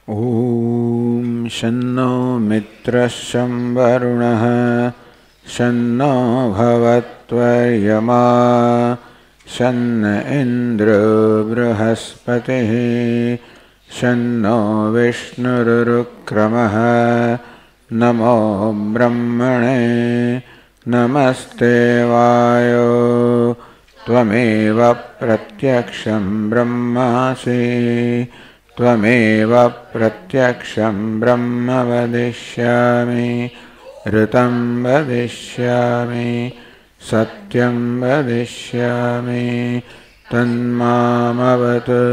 ॐ शन्नो मित्रः शं वरुणः शन्नो भवत्वर्यमा शन्न इन्द्रो बृहस्पतिः शन्नो विष्णुरुक्रमः नमो ब्रह्मणे नमस्ते वायो त्वमेव प्रत्यक्षं ब्रह्मासि त्वमेव प्रत्यक्षं ब्रह्म वदिष्यामि ऋतं वदिष्यामि सत्यं वदिष्यामि तन्मामवतु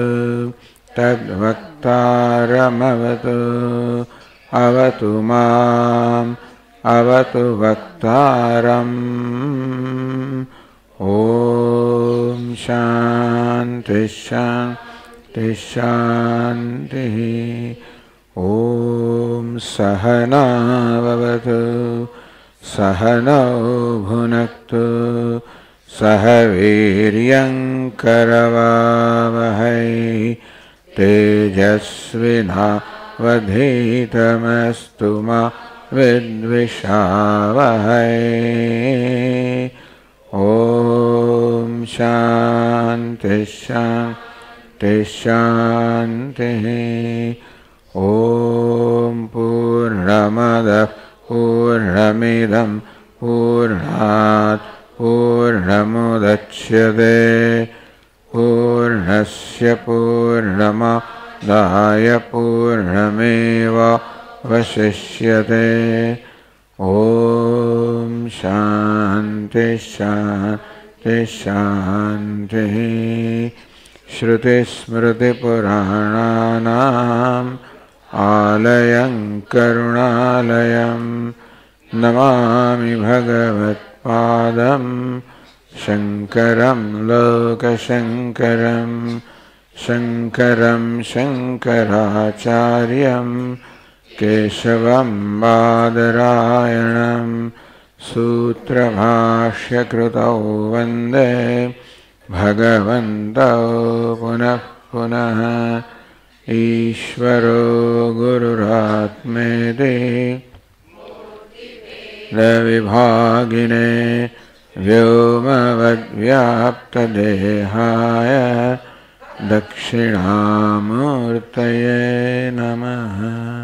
तद्वक्तारमवतु अवतु माम् अवतु वक्तारम्। ॐ शान्ति शान्ति शान्तिः। ॐ सहना भवतु सहनौ भुनक्तु सह वीर्यङ्करवावहै तेजस्विनावधीतमस्तु मा विद्विषावहै। ॐ शान्ति शान्ति शान्तिः। ॐ पूर्णमदः पूर्णमिदं पूर्णात् पूर्णमुदच्यते पूर्णस्य पूर्णमादाय पूर्णमेवावशिष्यते। ॐ शान्ति शान्ति शान्तिः। श्रुतिस्मृतिपुराणानाम् आलयं करुणालयं नमामि भगवत्पादं शङ्करं लोकशङ्करं शङ्करं शङ्कराचार्यं केशवं बादरायणं सूत्रभाष्यकृतौ वन्दे भगवन्तौ पुनः पुनः। ईश्वरो गुरुरात्मेति विभागिने व्योमवद्व्याप्तदेहाय दक्षिणामूर्तये नमः।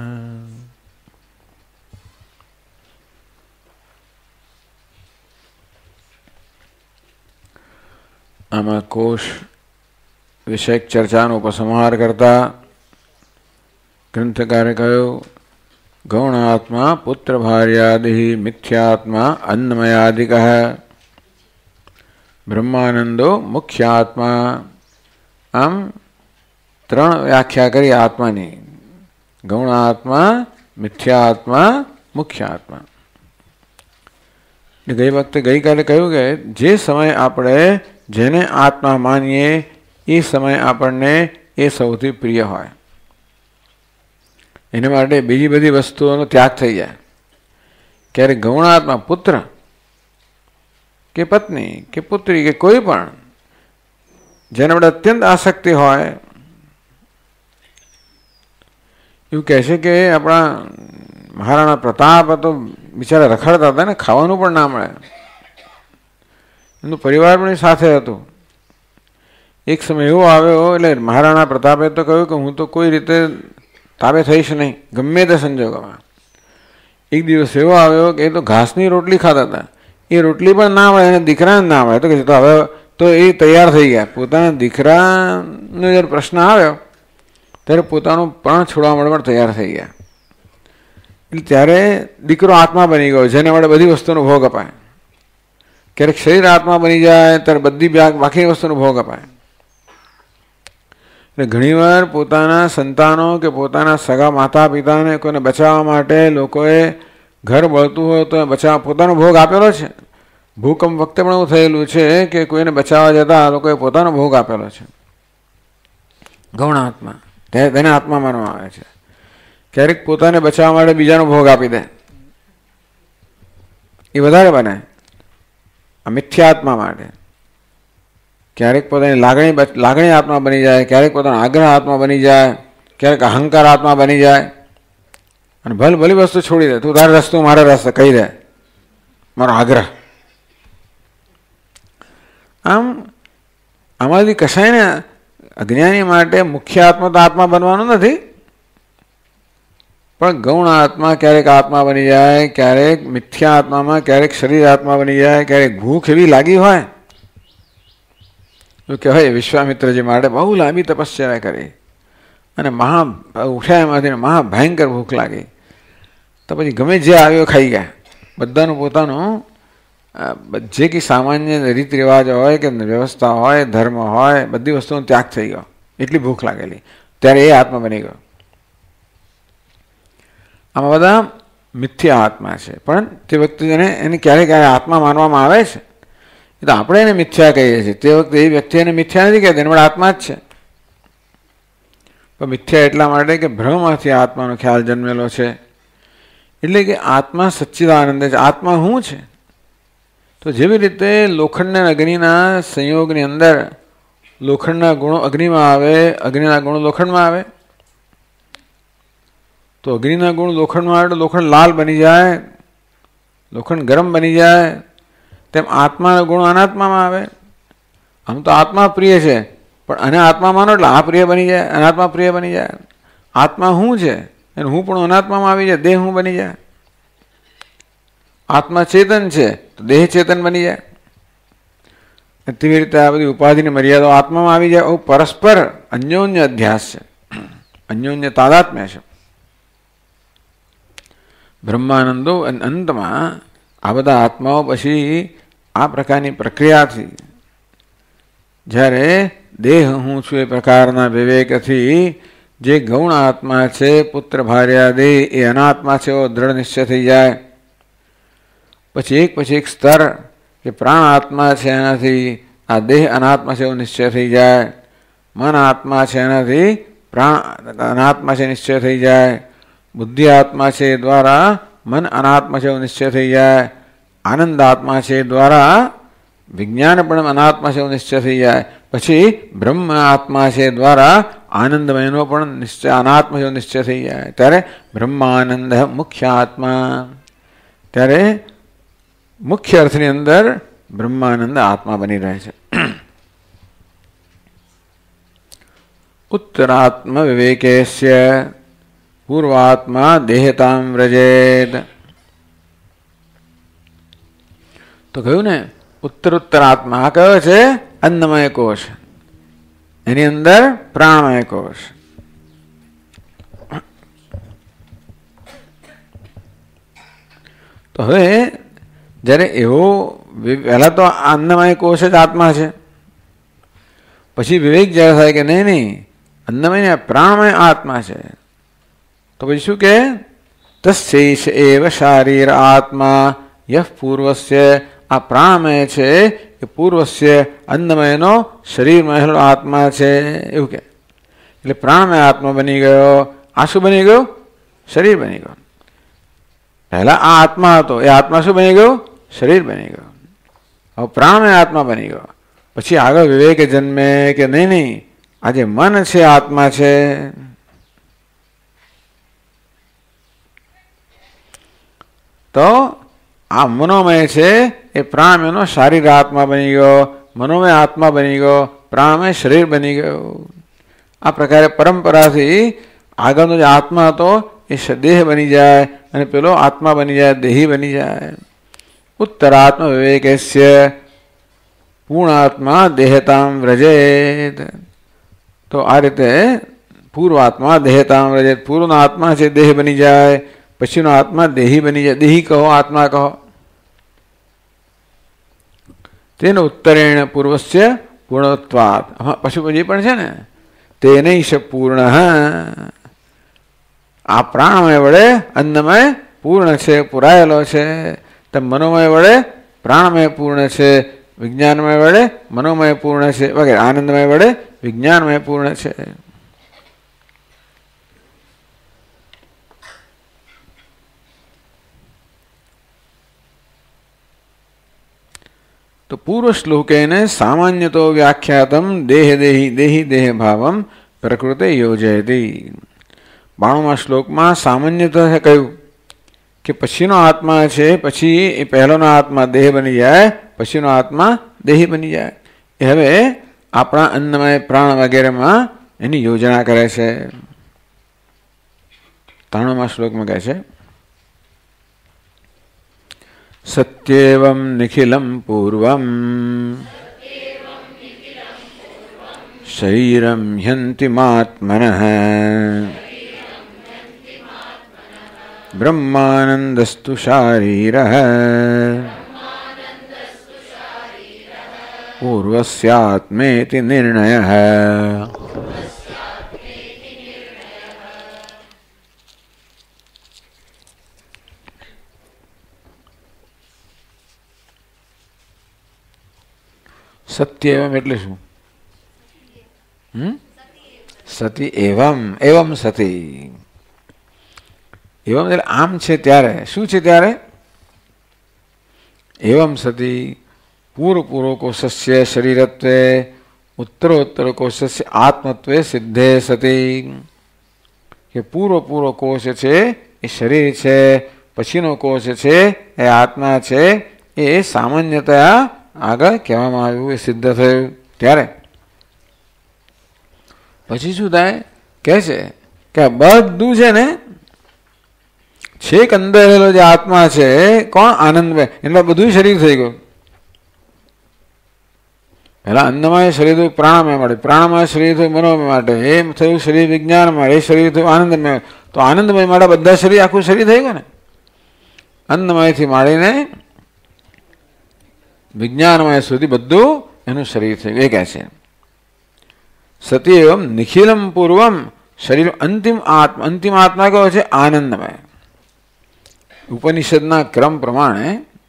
આમાં કોષ વિષયક ચર્ચાનો ઉપસંહાર કરતા ગ્રંથકારે કહ્યું, ગૌણ આત્મા પુત્ર ભાર્યાદિ મિથ્યાત્મા અન્નમયાદિક બ્રહ્માનંદો મુખ્યાત્મા. આમ ત્રણ વ્યાખ્યા કરી આત્માની, ગૌણ આત્મા, મિથ્યાત્મા, મુખ્યાત્મા. ગઈ વખતે ગઈકાલે કહ્યું કે જે સમય આપણે જેને આત્મા માનીએ એ સમય આપણને એ સૌથી પ્રિય હોય. એના માટે બીજી બધી વસ્તુઓનો ત્યાગ થઈ જાય. ક્યારેક ગૌણાત્મા પુત્ર કે પત્ની કે પુત્રી કે કોઈ પણ જેને આપણે અત્યંત આસક્તિ હોય, એવું કહે છે કે આપણા મહારાણા પ્રતાપ તો બિચારા રખડતા હતા ને, ખાવાનું પણ ના મળે. એમનું પરિવાર પણ સાથે હતું. એક સમય એવો આવ્યો એટલે મહારાણા પ્રતાપે તો કહ્યું કે હું તો કોઈ રીતે તાબે થઈશ નહીં, ગમે તે સંજોગોમાં. એક દિવસ એવો આવ્યો કે એ તો ઘાસની રોટલી ખાતા હતા, એ રોટલી પણ ના મળે, એને દીકરાને ના મળે. તો કે તો હવે તો એ તૈયાર થઈ ગયા. પોતાના દીકરાનો જ્યારે પ્રશ્ન આવ્યો ત્યારે પોતાનું પ્રાણ છોડવા માટે પણ તૈયાર થઈ ગયા. એટલે ત્યારે દીકરો આત્મા બની ગયો, જેને માટે બધી વસ્તુનો ભોગ અપાય. ક્યારેક શરીર આત્મા બની જાય ત્યારે બધી બાકી વસ્તુનો ભોગ અપાય. એટલે ઘણીવાર પોતાના સંતાનો કે પોતાના સગા માતા પિતાને કોઈને બચાવવા માટે લોકોએ ઘર બળતું હોય તો પોતાનો ભોગ આપેલો છે. ભૂકંપ વખતે પણ એવું થયેલું છે કે કોઈને બચાવવા જતા લોકોએ પોતાનો ભોગ આપેલો છે. ગૌણ આત્મા તેને આત્મા માનવામાં આવે છે. ક્યારેક પોતાને બચાવવા માટે બીજાનો ભોગ આપી દે, એ વધારે બને. આ મિથ્યાત્મા માટે ક્યારેક પોતાની લાગણી આત્મા બની જાય, ક્યારેક પોતાનો આગ્રહ આત્મા બની જાય. ક્યારેક અહંકાર આત્મા બની જાય અને ભલે ભલી વસ્તુ છોડી દે, તું તારા રસ્તો મારા રસ્તે કહી દે, મારો આગ્રહ. આમ આમાંથી કશાયને અજ્ઞાની માટે મુખ્ય આત્મા તો આત્મા બનવાનું નથી, પણ ગૌણ આત્મા ક્યારેક આત્મા બની જાય, ક્યારેક મિથ્યા આત્મામાં ક્યારેક શરીર આત્મા બની જાય, ક્યારેક ભૂખ એવી લાગી હોય. એવું કહેવાય વિશ્વામિત્રજી માટે બહુ લાંબી તપસ્યા કરી અને ઉઠ્યા એમાંથી મહાભયંકર ભૂખ લાગી, તો પછી ગમે જે આવ્યો ખાઈ ગયા. બધાનું પોતાનું જે કંઈ સામાન્ય રીત રિવાજ હોય કે વ્યવસ્થા હોય, ધર્મ હોય, બધી વસ્તુનો ત્યાગ થઈ ગયો, એટલી ભૂખ લાગેલી. ત્યારે એ આત્મા બની ગયો. આમાં બધા મિથ્યા આત્મા છે, પણ તે વખતે એને ક્યારે ક્યારે આત્મા માનવામાં આવે છે. એ તો આપણે એને મિથ્યા કહીએ છીએ, તે વખતે એ વ્યક્તિ એને મિથ્યા નથી કહેતી, એના આત્મા જ છે. પણ મિથ્યા એટલા માટે કે ભ્રમમાંથી આત્માનો ખ્યાલ જન્મેલો છે. એટલે કે આત્મા સચ્ચિદાનંદ છે. આત્મા શું છે? તો જેવી રીતે લોખંડના અગ્નિના સંયોગની અંદર લોખંડના ગુણો અગ્નિમાં આવે, અગ્નિના ગુણો લોખંડમાં આવે, તો અગ્નિના ગુણ લોખંડમાં આવે તો લોખંડ લાલ બની જાય, લોખંડ ગરમ બની જાય. તેમ આત્માના ગુણો અનાત્મામાં આવે. આમ તો આત્મા પ્રિય છે, પણ અને આત્મા માનો એટલે આ પ્રિય બની જાય, અનાત્મા પ્રિય બની જાય. આત્મા શું છે? એને હું પણ અનાત્મામાં આવી જાય, દેહ હું બની જાય. આત્મા ચેતન છે તો દેહ ચેતન બની જાય. તેવી રીતે આ બધી ઉપાધિની મર્યાદાઓ આત્મામાં આવી જાય. પરસ્પર અન્યોન્ય અધ્યાસ છે, અન્યોન્ય તાદાત્મ્ય છે. બ્રહ્માનંદો અંતમાં આ બધા આત્માઓ પછી આ પ્રકારની પ્રક્રિયાથી જ્યારે દેહ હું છું એ પ્રકારના વિવેકથી જે ગૌણ આત્મા છે, પુત્ર ભાર્યા દેહ એ અનાત્મા છે એવો દ્રઢ નિશ્ચય થઈ જાય. પછી એક સ્તર કે પ્રાણ આત્મા છે, એનાથી આ દેહ અનાત્મા છે એવો નિશ્ચય થઈ જાય. મન આત્મા છે, એનાથી પ્રાણ અનાત્મા છે નિશ્ચય થઈ જાય. બુદ્ધિ આત્મા છે એ દ્વારા મન અનાત્મા છે એવો નિશ્ચય થઈ જાય. આનંદ આત્મા છે એ દ્વારા વિજ્ઞાન પણ અનાત્મા છે એવો નિશ્ચય થઈ જાય. પછી બ્રહ્મ આત્મા છે દ્વારા આનંદમયનો પણ નિશ્ચય અનાત્મા છે એવો નિશ્ચય થઈ જાય. ત્યારે બ્રહ્માનંદ મુખ્ય આત્મા, ત્યારે મુખ્ય અર્થની અંદર બ્રહ્માનંદ આત્મા બની રહે છે. ઉત્તરાત્મ વિવેકેસ્ય પૂર્વાત્મા દેહતામ વ્રજેદ. તો કહ્યું ને ઉત્તરોત્તરાત્મા. આ કયો છે? અન્નમય કોષ, એની અંદર પ્રાણમય કોષ. તો હવે જ્યારે એવો પહેલા તો અન્નમય કોષ જ આત્મા છે, પછી વિવેક જ્યારે થાય કે નહીં અન્નમય ને પ્રાણમય આત્મા છે, તો પછી શું કે તસ્યૈષ એવ શારીર આત્મા યહ પૂર્વસ્ય. આ પ્રાણમય છે એ પૂર્વસ્ય અન્નમયનો શરીરમય આત્મા છે એવું કે. એટલે પ્રાણમય આત્મા બની ગયો. આ શું બની ગયો? શરીર બની ગયો. પહેલા આ આત્મા હતો, એ આત્મા શું બની ગયો? શરીર બની ગયો. હવે પ્રાણમય આત્મા બની ગયો. પછી આગળ વિવેક જન્મે કે નહીં આ જે મન છે આત્મા છે. તો આ મનોમય છે એ પ્રાણમયનો શારીર આત્મા બની ગયો, મનોમય આત્મા બની ગયો, પ્રાણમય શરીર બની ગયો. આ પ્રકારે પરંપરાથી આગળનો જે આત્મા હતો એ દેહ બની જાય અને પેલો આત્મા બની જાય, દેહી બની જાય. ઉત્તરાત્મ વિવેકસ્ય પૂર્ણાત્મા દેહતામ વ્રજેત. તો આ રીતે પૂર્વાત્મા દેહતામ વ્રજેત. પૂર્વનો આત્મા છે દેહ બની જાય, પછીનો આત્મા દેહી બની જાય. દેહી કહો, આત્મા કહો. તેનો ઉત્તરેણ પૂર્વસ્ય પૂર્ણત્વાત. પછી પણ છે ને તેનૈષ પૂર્ણ. આ પ્રાણમય વડે અન્નમય પૂર્ણ છે, પુરાયેલો છે. તેમ મનોમય વડે પ્રાણમય પૂર્ણ છે, વિજ્ઞાનમય વડે મનોમય પૂર્ણ છે વગેરે. આનંદમય વડે વિજ્ઞાનમય પૂર્ણ છે. તો પૂર્વ શ્લોકેન સામાન્યતો વ્યાખ્યાતમ દેહ દેહી દેહી દેહ ભાવમ પ્રકૃતે યોજયતિ. 92મા શ્લોકમાં સામાન્યતઃ કહ્યું કે પછીનો આત્મા છે, પછી એ પહેલોનો આત્મા દેહ બની જાય, પછીનો આત્મા દેહી બની જાય. એ હવે આપણા અન્નમય પ્રાણ વગેરેમાં એની યોજના કરે છે. 93મા શ્લોકમાં કહે છે સત્યેવમ નિખિલમ પૂર્વમ શરીરમ હ્યંતિમાત્મનઃ બ્રહ્માનંદસ્તુ શારીરઃ પૂર્વસ્યાત્મેતિ નિર્ણયઃ. સત્ય એવમ એટલે શું? સતી એવમ, એવમ સતી. એવમ એટલે આમ છે ત્યારે. શું છે ત્યારે? એવમ સતી પૂર્વ કોશસ્ય શરીરત્વે ઉત્તરોત્તર કોશસ્ય આત્મત્વે સિદ્ધે સતી. કે પૂર્વ કોશ છે એ શરીર છે, પછીનો કોશ છે એ આત્મા છે, એ સામાન્યતયા આગળ કહેવામાં આવ્યું, એ સિદ્ધ થયું ત્યારે. પછી શું થાય? કહે છે કે આ બધું છે ને છેક અંદર રહેલો જે આત્મા છે, કોણ? આનંદમય. એટલે બધું શરીર થઈ ગયું. પેલા અન્નમય શરીર થયું પ્રાણમય માટે, પ્રાણમય શરીર થયું મનોમય માટે, એમ થયું શરીર વિજ્ઞાનમય, એ શરીર થયું આનંદમય. તો આનંદમય માટે બધા શરીર, આખું શરીર થઈ ગયું ને. અન્નમયથી માંડીને વિજ્ઞાનમય સુધી બધું એનું શરીર થયું. એ કહે છે સતી એવમ નિખિલમ પૂર્વમ શરીર અંતિમ આત્મા કયો છે? આનંદમય. ઉપનિષદના ક્રમ પ્રમાણે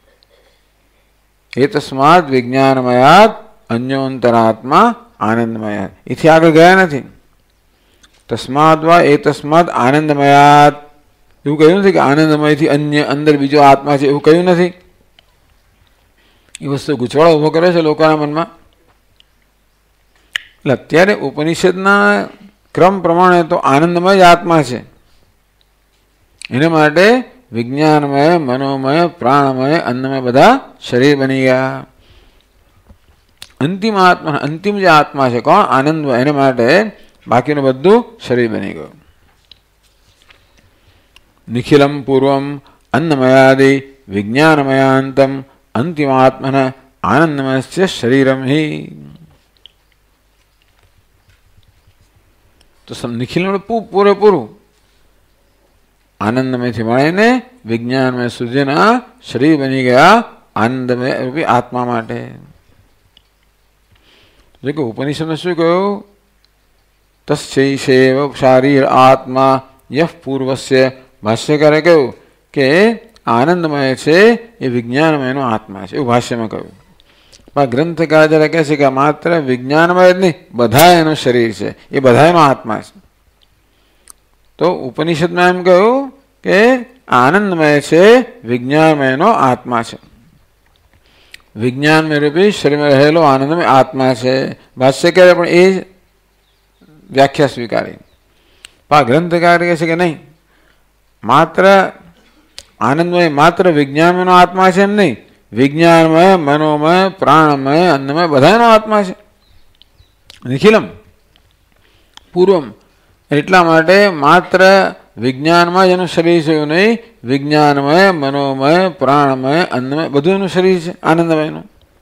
એ તસ્માદ વિજ્ઞાનમયાત અન્યોંતરાત્મા આનંદમય. એથી આગળ ગયા નથી. તસ્માદ વા એ તસ્માદ આનંદમયાત એવું કહ્યું નથી કે આનંદમયથી અન્ય અંદર બીજો આત્મા છે, એવું કહ્યું નથી. એ વસ્તુ ગૂંચવાડો ઉભો કરે છે લોકોના મનમાં. એટલે અત્યારે ઉપનિષદના ક્રમ પ્રમાણે તો આનંદમય જ આત્મા છે. એના માટે વિજ્ઞાનમય, મનોમય, પ્રાણમય, અન્નમય બધા શરીર બની ગયા. અંતિમ આત્મા, અંતિમ જે આત્મા છે કોણ? આનંદમય. એના માટે બાકીનું બધું શરીર બની ગયું. નિખિલમ પૂર્વમ અન્નમયાદિ વિજ્ઞાનમયાંતમ અંતિમાત્મન આનંદમય શરીરમ હિ. તો નિખિલ પૂરેપૂરું આનંદમયથી મળીને વિજ્ઞાનમય સુધીના શરીર બની ગયા આનંદમય રૂપી આત્મા માટે. જો કે ઉપનિષદમાં શું કહ્યું? તસ્યૈષેવ શારીર આત્મા યહ પૂર્વસ્ય. ભાષ્યકારે કહ્યું કે આનંદમય છે એ વિજ્ઞાનમયનો આત્મા છે, એવું ભાષ્યમાં કહ્યું. પણ ગ્રંથકાર જરા કહે છે કે માત્ર વિજ્ઞાનમય જ નહીં, બધા એનું શરીર છે, એ બધા એનો આત્મા છે. તો ઉપનિષદમાં એમ કહ્યું કે આનંદમય છે, વિજ્ઞાનમયનો આત્મા છે. વિજ્ઞાનમય રૂપી શરીરમાં રહેલો આનંદમય આત્મા છે. ભાષ્યકારે પણ એ વ્યાખ્યા સ્વીકારી. પણ ગ્રંથકાર કહે છે કે નહીં, માત્ર આનંદમય માત્ર વિજ્ઞાનમયનો આત્મા છે એમ નહીં, વિજ્ઞાનમય, મનોમય, પ્રાણમય, અન્નમય બધાનો આત્મા છે. નિખિલમ પૂર્વમ એટલા માટે માત્ર વિજ્ઞાનમાં જ એનું શરીર છે એવું નહીં, વિજ્ઞાનમય, મનોમય, પ્રાણમય, અન્નમય બધું એનું શરીર છે આનંદમયનું.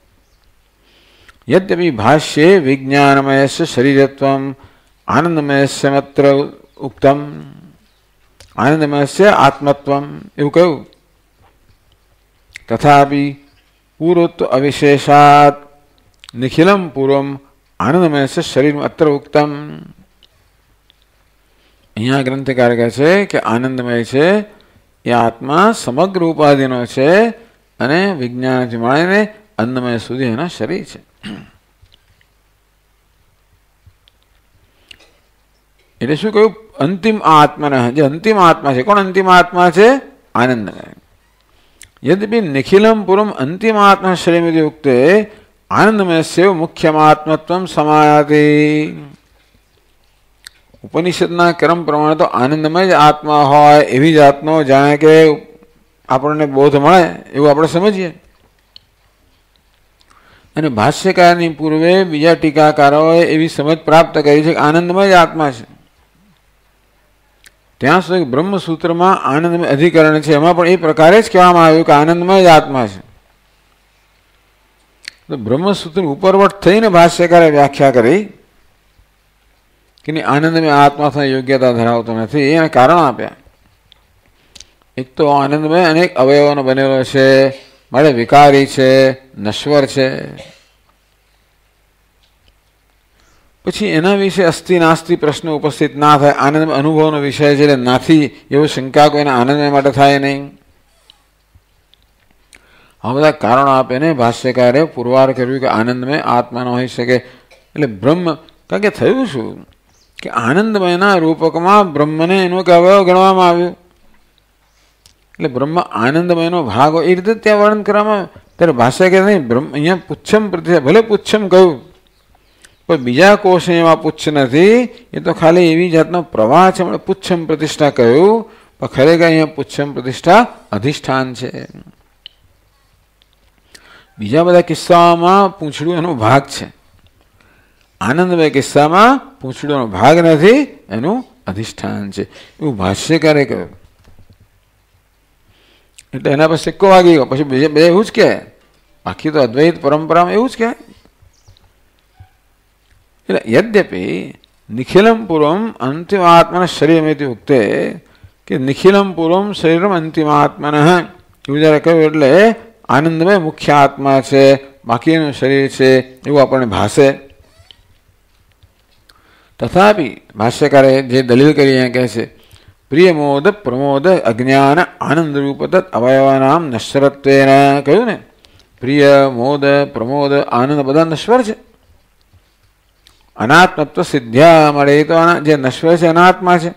યદ્યપિ ભાષ્યે વિજ્ઞાનમયસ્ય શરીરત્વમ આનંદમયસ્ય માત્ર ઉક્તમ આનંદમયસ્ય આત્મત્વમ એવું કહ્યું. તથાપિ પૂર્વત્વ અવિશેષાત નિખિલમ પૂર્વમ આનંદમયસ્ય શરીર અત્ર ઉક્તમ. અહીંયા ગ્રંથકાર કહે છે કે આનંદમય છે એ આત્મા સમગ્ર ઉપાધિનો છે અને વિજ્ઞાનથી મળીને અન્નમય સુધી એના શરીર છે. એટલે શું કહ્યું? અંતિમ આત્મા, જે અંતિમ આત્મા છે. કોણ અંતિમ આત્મા છે? આનંદમય. યદ્યપિ નિખિલમ પૂર્વમ અંતિમ આત્મા શરીર યુક્તે આનંદમય સેવ મુખ્યમાત્મત્વમ સમાયાતિ. ઉપનિષદના ક્રમ પ્રમાણે તો આનંદમય જ આત્મા હોય એવી જાતનો જાણે કે આપણને બોધ મળે એવું આપણે સમજીએ. અને ભાષ્યકારની પૂર્વે બીજા ટીકાકારોએ એવી સમજ પ્રાપ્ત કરી છે કે આનંદમય જ આત્મા છે. ત્યાં સુધી બ્રહ્મસૂત્રમાં આનંદમય અધિકરણ છે, એમાં પણ એ પ્રકારે જ કહેવામાં આવ્યું કે આનંદમય જ આત્મા છે. તો બ્રહ્મસૂત્ર ઉપરવટ થઈને ભાષ્યકારે વ્યાખ્યા કરી કે આનંદમય આત્મા થાય યોગ્યતા ધરાવતો નથી. એને કારણ આપ્યા. એક તો આનંદમય અનેક અવયવોનો બનેલો છે, માટે વિકારી છે, નશ્વર છે. પછી એના વિશે અસ્થિ નાસ્તિ પ્રશ્ન ઉપસ્થિત ના થાય. આનંદમય અનુભવનો વિષય છે એટલે નાથી એવો શંકા કોઈને આનંદમય માટે થાય નહીં. આ બધા કારણો આપીને ભાષ્યકારે પુરવાર કર્યું કે આનંદમય આત્મા ન હોઈ શકે. એટલે બ્રહ્મ, કારણ કે થયું શું કે આનંદમયના રૂપકમાં બ્રહ્મને એનો એક અવયવ ગણવામાં આવ્યું. એટલે બ્રહ્મ આનંદમયનો ભાગ હોય એ રીતે ત્યાં વર્ણન કરવામાં આવે. ત્યારે ભાષ્યકાર નહીં, બ્રહ્મ અહીંયા પુચ્છમ પ્રતિષ્ઠા, ભલે પુચ્છમ કહ્યું પણ બીજા કોષ એમાં પુચ્છ નથી. એ તો ખાલી એવી જાતનો પ્રવાહ છે, આપણે પુચ્છમ પ્રતિષ્ઠા કહ્યું, પણ ખરેખર અહીંયા પુચ્છમ પ્રતિષ્ઠા અધિષ્ઠાન છે. બીજા બધા કિસ્સાઓમાં પૂંછડું એનો ભાગ છે. આનંદમય કિસ્સામાં પૂંછડુંનો ભાગ નથી, એનું અધિષ્ઠાન છે. એવું ભાષ્યકારે કહ્યું. એટલે એના પર સિક્કો વાગી ગયો. પછી બે એવું જ કહેવાય. બાકી તો અદ્વૈત પરંપરામાં એવું જ કહેવાય. એટલે યદ્યપિ નિખિલમ પૂર્વમ અંતિમાત્મન શરીરમેથી ઉક્તે કે નિખિલમ પૂર્વમ શરીરમ અંતિમાત્મન એવું જ્યારે કહ્યું એટલે આનંદમય મુખ્ય આત્મા છે, બાકીનું શરીર છે એવું આપણને ભાષે. તથાપિ ભાષ્યકારે જે દલીલ કરી અહીંયા કહે છે પ્રિયમોદ પ્રમોદ અજ્ઞાન આનંદ રૂપ તત્ અવયવાનામ નશ્વરત્વેન કહ્યું ને. પ્રિય, મોદ, પ્રમોદ, આનંદ બધા નશ્વર છે. અનાત્મત્વ સિદ્ધ્યા મળે તો જે નશ્વર છે અનાત્મા છે.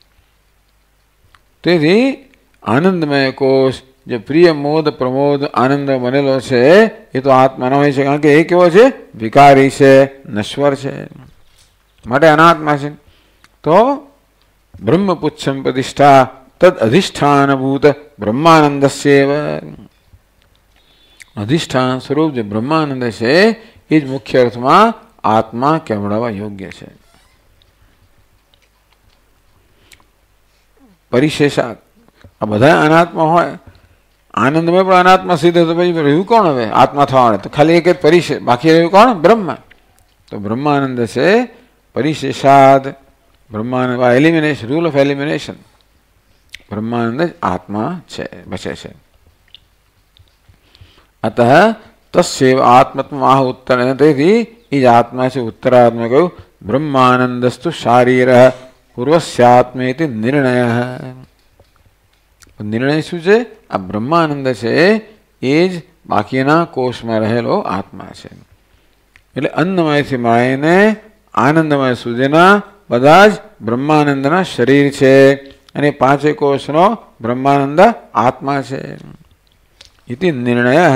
તેથી આનંદમય કોષ જે પ્રિય, મોદ, પ્રમોદ, આનંદ બનેલો છે એ તો આત્મા ન હોય છે, કારણ કે એ કેવો છે? વિકારી છે, નશ્વર છે, માટે અનાત્મા છે. તો બ્રહ્મપુચ્છમ પ્રતિષ્ઠા તદ અધિષ્ઠાનભૂત બ્રહ્માનંદસ્યેવ, અધિષ્ઠાન સ્વરૂપ જે બ્રહ્માનંદ છે એ જ મુખ્ય અર્થમાં આત્મા કહેવડાવવા યોગ્ય છે. પરિશેષાત આ બધા અનાત્મા હોય, આનંદમય પણ અનાત્મા સિદ્ધ તો પછી રહ્યું કોણ? હવે આત્મા થવા મળે તો ખાલી એક જ પરિશેષ, બાકી રહ્યું કોણ? બ્રહ્મ. તો બ્રહ્માનંદ છે પરિશેષાદ. બ્રહ્માનંદ એલિમિનેશન, રૂલ ઓફ એલિમિનેશન. બ્રહ્માનંદ જ આત્મા છે, બચે છે. અતઃ તસ્યૈવ આત્મત્વમ આહ ઉત્તર, તેથી એ જ આત્મા છે. ઉત્તરાત્મા કહ્યું બ્રહ્માનંદસ્તુ શારીર પૂર્વસ્યાત્મેતિ નિર્ણય. નિર્ણય શું છે? આ બ્રહ્માનંદ છે એ જ બાકીના કોષમાં રહેલો આત્મા છે. એટલે અન્નમયથી મળીને આનંદમય સુધીના બધા જ બ્રહ્માનંદના શરીર છે, અને પાંચે કોષનો બ્રહ્માનંદ આત્મા છે. ઇતિ નિર્ણય.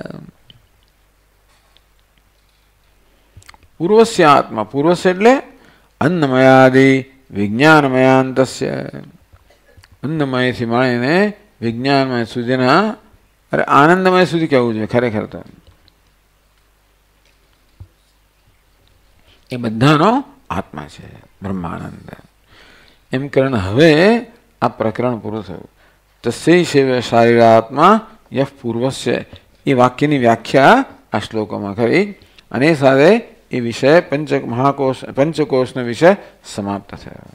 પૂર્વસ્ય આત્મા, પૂર્વસ્ય એટલે અન્નમયાદિ વિજ્ઞાનમયાંતસ્ય. અન્નમયથી મળીને વિજ્ઞાનમય સુધીના, અરે આનંદમય સુધી કહેવું જોઈએ ખરેખર તો. એ બધાનો આત્મા છે બ્રહ્માનંદ. એમ કરીને હવે આ પ્રકરણ પૂરું થયું. તસ્યૈવ શારીરાત્મા યહ પૂર્વસ્ય, એ વાક્યની વ્યાખ્યા આ શ્લોકોમાં કરી, અને એ સાથે એ વિષય પંચકોશનો વિષય સમાપ્ત થયો.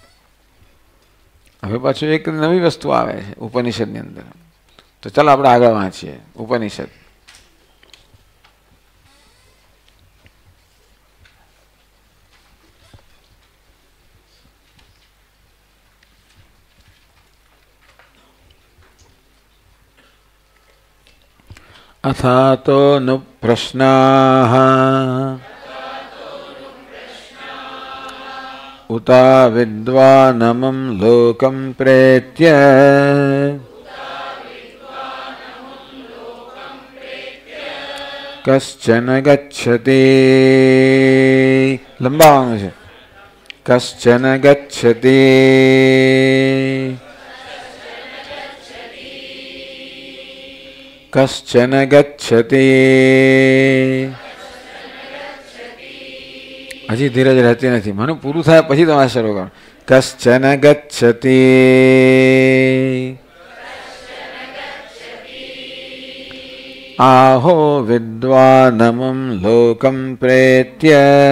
હવે પાછું એક નવી વસ્તુ આવે છે ઉપનિષદની અંદર. તો ચાલો આપણે આગળ વાંચીએ ઉપનિષદ. અથાતો नु પ્રશ્નાઃ ઉતા વિદ્વાનમં લોકં પ્રેત્ય કશ્ચન ગચ્છતિ. લંબાવવાનું છે. कश्चन गच्छति कश्चन गच्छति। हजी धीरज रहती नहीं, मनु पूरु थाय पछी तमारे शरू करो। कश्चन गच्छति आहो विद्वानमुं लोकं प्रेत्य।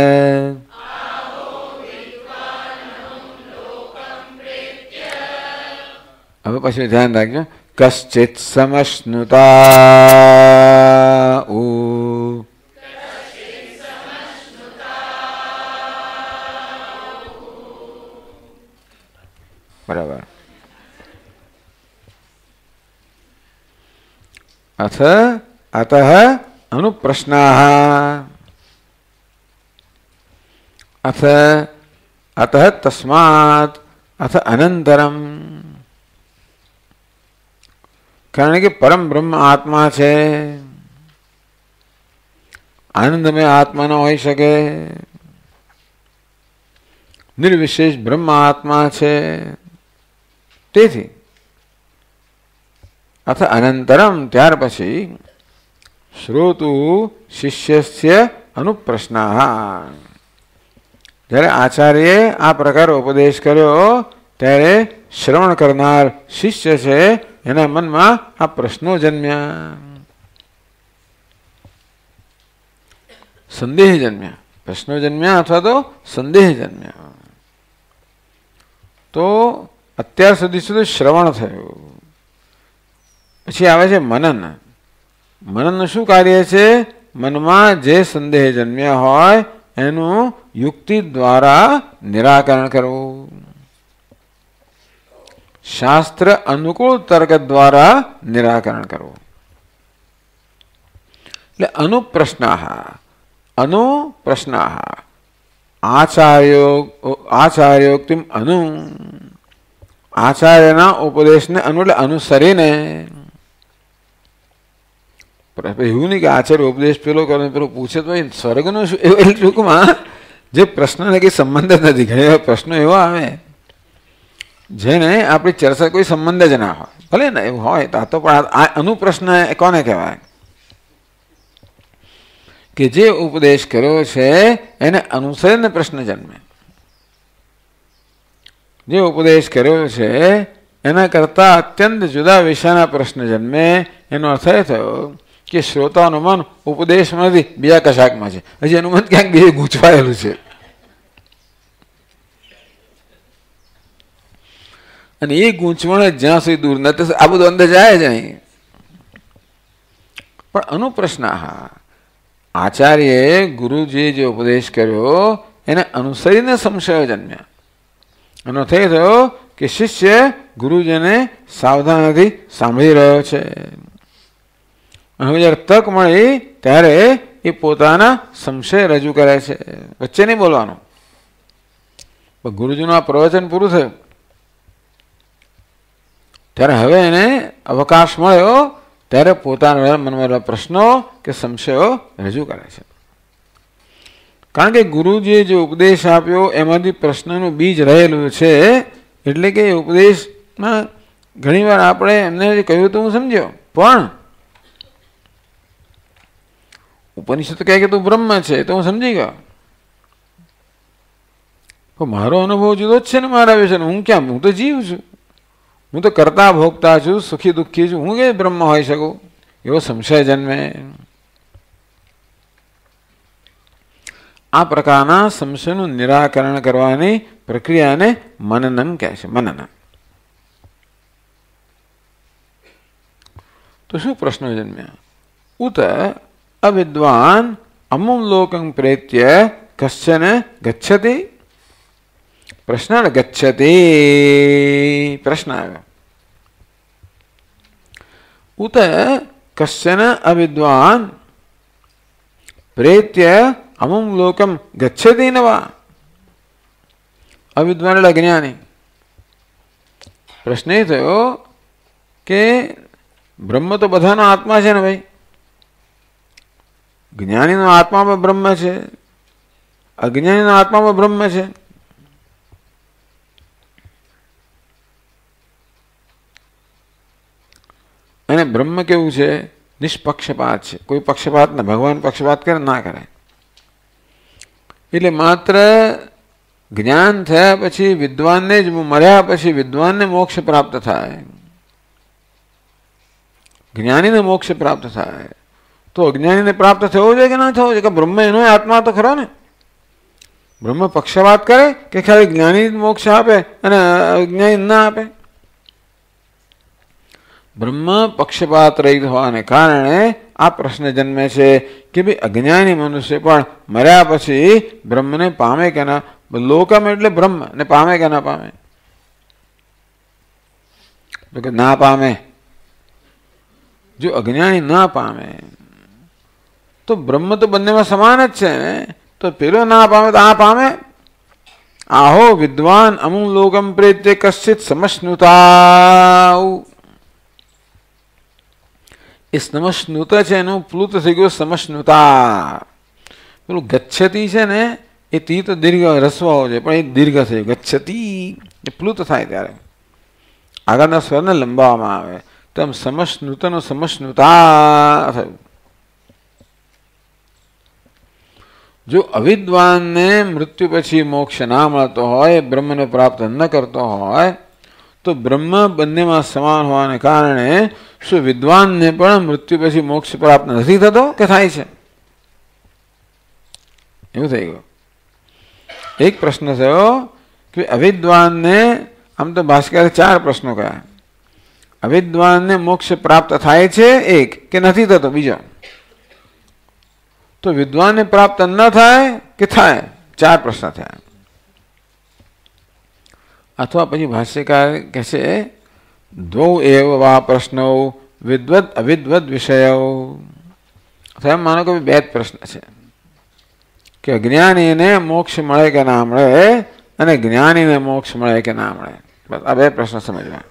अब पछी ध्यान रखो। कश्चित् समश्नुता उ बराबर। अथ अतः अनुप्रश्नाः अथ अतः तस्मात् अथ अनंतरम। कारण के परम ब्रह्म आत्मा छे, आनंद में आत्मा न होई सके, निर्विशेष ब्रह्म आत्मा छे। तेथी अथ अनंतरम त्यार पछी श्रोतु शिष्यस्य अनुप्रश्नाः। જ્યારે આચાર્યએ આ પ્રકાર ઉપદેશ કર્યો ત્યારે શ્રવણ કરનાર શિષ્ય છે એના મનમાં આ પ્રશ્નો જન્મ્યા, સંદેહ જન્મ્યા, પ્રશ્નો જન્મ્યા અથવા તો સંદેહ જન્મ્યા। તો અત્યાર સુધી સુધી શ્રવણ થયું, પછી આવે છે મનન। મનનનું શું કાર્ય છે? મનમાં જે સંદેહ જન્મ્યા હોય એનું યુક્તિ દ્વારા નિરાકરણ કરવું, શાસ્ત્ર અનુકૂળ તર્ક દ્વારા નિરાકરણ કરવું। એટલે અનુપ્રશ્નાઃ અનુપ્રશ્નાઃ આચાર્યોક્તિમ અનુ, આચાર્યના ઉપદેશને અનુ એટલે અનુસરીને। એવું નહીં કે આચાર્ય ઉપદેશ પેલો કરે પેલો પૂછે તો સ્વર્ગનું શું, એવું ટૂંકમાં જે પ્રશ્નને કંઈ સંબંધ જ નથી। ઘણી વાર પ્રશ્નો એવો આવે જેને આપણી ચર્ચા કોઈ સંબંધ જ ના હોય, ભલે ને એવું હોય તો પણ આ અનુપ્રશ્ન કોને કહેવાય? કે જે ઉપદેશ કર્યો છે એને અનુસરીને પ્રશ્ન જન્મે। જે ઉપદેશ કર્યો છે એના કરતા અત્યંત જુદા વિષયના પ્રશ્ન જન્મે। એનો અર્થ એ થયો કે શ્રોતાનું મન ઉપદેશમાં નથી, બીજા કશાકમાં છે, હજી એનું મન ક્યાંક બીજે ગૂંચવાયેલું છે। અને એ ગૂંચવણ જ્યાં સુધી દૂર નથી આ બધું અંદર જાય જ નહીં। પણ અનુપ્રશ્નાઃ આચાર્યએ ગુરુજીએ જે ઉપદેશ કર્યો એને અનુસરીને સંશયો જન્મ્યા। એનો થઈ થયો કે શિષ્ય ગુરુજીને સાવધાનથી સાંભળી રહ્યો છે। હવે જ્યારે તક મળી ત્યારે એ પોતાના સંશય રજૂ કરે છે, વચ્ચે નહીં બોલવાનું। ગુરુજીનું આ પ્રવચન પૂરું થયું ત્યારે હવે એને અવકાશ મળ્યો ત્યારે પોતાના મનમાં પ્રશ્નો કે સંશયો રજૂ કરે છે। કારણ કે ગુરુજીએ જે ઉપદેશ આપ્યો એમાંથી પ્રશ્નનું બીજ રહેલું છે। એટલે કે એ ઉપદેશમાં ઘણીવાર આપણે એમને જે કહ્યું તો હું સમજ્યો, પણ ઉપનિષદ કહે કે તું બ્રહ્મ છે તો હું સમજી ગયો, પણ મારો અનુભવ જુદો જ છે ને મારા વિશે। હું ક્યાં, હું તો જીવ છું, હું તો કરતા ભોગતા છું, સુખી દુઃખી છું, હું કે બ્રહ્મ હોઈ શકું? એવો સંશય જન્મે। આ પ્રકારના સંશયનું નિરાકરણ કરવાની પ્રક્રિયાને મનનમ કહે છે, મનન। તો શું પ્રશ્નો જન્મ્યા? ઉત અવિદ્વાન અમુમ લોકં પ્રેત્ય કશ્ચન ગચ્છતિ। પ્રશ્ન ગચ્છતિ, પ્રશ્ન આવ્યો। ઉત કશ્ચન અવિદ્વાન પ્રેત્ય અમુમ લોકમ ગચ્છતિ ન વા। અવિદ્વાન એટલે અજ્ઞાની। પ્રશ્ન એ થયો કે બ્રહ્મ તો બધાનો આત્મા છે ને ભાઈ, જ્ઞાનીનો આત્મામાં બ્રહ્મ છે, અજ્ઞાનીનો આત્મામાં બ્રહ્મ છે। અને બ્રહ્મ કેવું છે? નિષ્પક્ષપાત છે. કોઈ પક્ષપાત ના, ભગવાન પક્ષપાત કરે ના કરે. એટલે માત્ર જ્ઞાન થયા પછી વિદ્વાનને જ, મર્યા પછી વિદ્વાનને મોક્ષ પ્રાપ્ત થાય, જ્ઞાનીને મોક્ષ પ્રાપ્ત થાય. તો અજ્ઞાનીને પ્રાપ્ત થવો જોઈએ કે ના થવો જોઈએ? કે બ્રહ્મ એનો આત્મા તો ખરો ને. બ્રહ્મ પક્ષપાત કરે કે ખાલી જ્ઞાની મોક્ષ આપે અને અજ્ઞાની ના આપે? બ્રહ્મ પક્ષપાત રહિત હોવાને કારણે આ પ્રશ્ન જન્મે છે કે ભાઈ અજ્ઞાની મનુષ્ય પણ મર્યા પછી બ્રહ્મને પામે કે ના? લોકમ એટલે બ્રહ્મ ને પામે કે ના પામે? તો કે ના પામે. જો અજ્ઞાની ના પામે તો બ્રહ્મ તો બંનેમાં સમાન જ છે ને. તો પેલો ના પામે તો આ પામે? આહો વિદ્વાન અમુક લોકમ પ્રેત્ય કશ્ચિત સમશ્નુતા. એ સમશ્નુત છે એનું પ્લુત થઈ ગયું સમશ્નુતા. પેલું ગચ્છતી છે ને એ તી તો દીર્ઘ રસ્વ હોવો જોઈએ, પણ એ દીર્ઘ થયું ગચ્છતી. એ પ્લુત થાય ત્યારે આગળના સ્વરને લંબાવવામાં આવે. તો આમ સમશ્નુતનો સમશ્નુતા થયું. જો અવિદ્વાનને મૃત્યુ પછી મોક્ષ ના મળતો હોય, બ્રહ્મને પ્રાપ્ત ન કરતો હોય, તો બ્રહ્મ બંનેમાં સમાન હોવાને કારણે શું વિદ્વાનને પણ મૃત્યુ પછી મોક્ષ પ્રાપ્ત નથી થતો કે થાય છે? એવું થઈ ગયું. એક પ્રશ્ન થયો કે અવિદ્વાનને, આમ તો ભાસ્કરે 4 પ્રશ્નો કહ્યા. અવિદ્વાનને મોક્ષ પ્રાપ્ત થાય છે એક, કે નથી થતો બીજો? તો વિદ્વાનને પ્રાપ્ત ન થાય કે થાય? 4 પ્રશ્ન થયા. અથવા પછી ભાષ્યકાર કહે છે દ્વૌ એવ વા પ્રશ્નો વિદ્વદ અવિદ્વદ વિષયો. એમ માનો કે 2 જ પ્રશ્ન છે કે અજ્ઞાનીને મોક્ષ મળે કે ના મળે અને જ્ઞાનીને મોક્ષ મળે કે ના મળે. બસ આ 2 પ્રશ્ન સમજવા.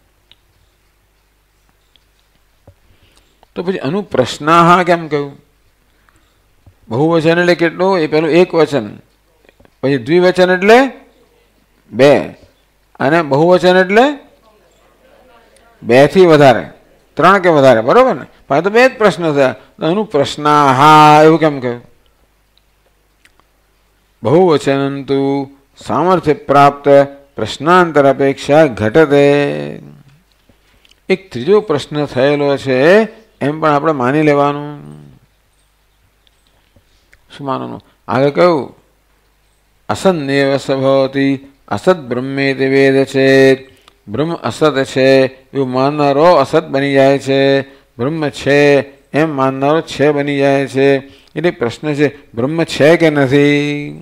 તો પછી અનુપ્રશ્નાહ કેમ કહ્યું? બહુવચન એટલે કેટલું? એ પેલું એક વચન, પછી દ્વિવચન એટલે 2, અને બહુવચન એટલે 2 થી વધારે, 3 કે વધારે, બરોબર ને? પણ તો 2 જ પ્રશ્ન થયા. અનુપ્રશ્નાહ એવું કેમ કહ્યું? બહુવચન તુ સામર્થ્ય પ્રાપ્ત પ્રશ્નાંતર અપેક્ષા ઘટતે. એક ત્રીજો પ્રશ્ન થયેલો છે એમ પણ આપણે માની લેવાનું. શું માનવાનું? આગળ કહ્યું અસન્નેવ સભવતી અસત બ્રહ્મેતિ વેદ છે. બ્રહ્મ અસત છે એવું માનનારો અસત બની જાય છે, બ્રહ્મ છે એમ માનનારો છે બની જાય છે. એટલે પ્રશ્ન છે બ્રહ્મ છે કે નથી?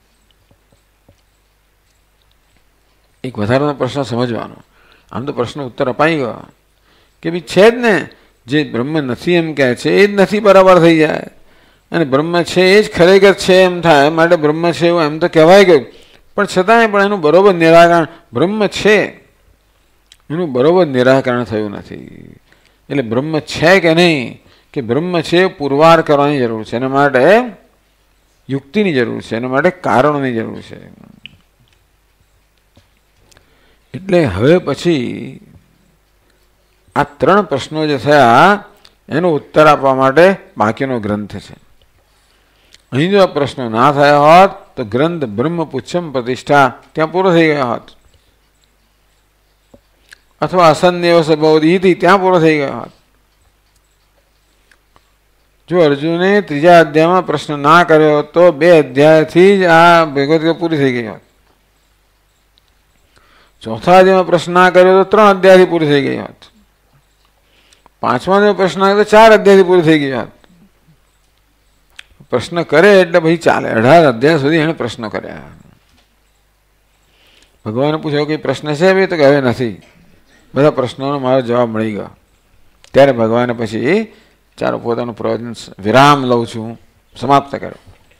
એક વધારાનો પ્રશ્ન સમજવાનો. આમ તો પ્રશ્ન ઉત્તર અપાઈ ગયો કે ભાઈ છે જ ને, જે બ્રહ્મ નથી એમ કહે છે એ જ નથી બરાબર થઈ જાય, અને બ્રહ્મ છે એ જ ખરેખર છે એમ થાય, માટે બ્રહ્મ છે એવું એમ તો કહેવાય ગયું. પણ છતાંય પણ એનું બરોબર નિરાકરણ, બ્રહ્મ છે એનું બરોબર નિરાકરણ થયું નથી. એટલે બ્રહ્મ છે કે નહીં, કે બ્રહ્મ છે પુરવાર કરવાની જરૂર છે, એના માટે યુક્તિની જરૂર છે, એના માટે કારણોની જરૂર છે. એટલે હવે પછી આ 3 પ્રશ્નો જે થયા એનો ઉત્તર આપવા માટે બાકીનો ગ્રંથ છે. અહીં જો આ પ્રશ્નો ના થયા હોત તો ગ્રંથ બ્રહ્મ પુચ્છમ પ્રતિષ્ઠા ત્યાં પૂરો થઈ ગયો હોત, અથવા અસન્નેવ સભવતી ત્યાં પૂરો થઈ ગયો હોત. જો અર્જુને 3જા અધ્યાયમાં પ્રશ્ન ના કર્યો તો 2 અધ્યાયથી જ આ ભગવદ્ગીતા પૂરી થઈ ગઈ હોત. 4થા અધ્યાયમાં પ્રશ્ન ના કર્યો તો 3 અધ્યાયથી પૂરી થઈ ગઈ હોત. 5મા અધ્યાયમાં પ્રશ્ન આવ્યો તો 4 અધ્યાયથી પૂરી થઈ ગઈ હોત. પ્રશ્ન કરે એટલે ભાઈ ચાલે. 18 અધ્યાય સુધી એને પ્રશ્નો કર્યા. ભગવાને પૂછ્યો કે પ્રશ્ન છે ભાઈ? તો કે હવે નથી, બધા પ્રશ્નોનો મારો જવાબ મળી ગયો. ત્યારે ભગવાને પછી ચાલો પોતાનું પ્રવચન વિરામ લઉં છું, સમાપ્ત કર્યો.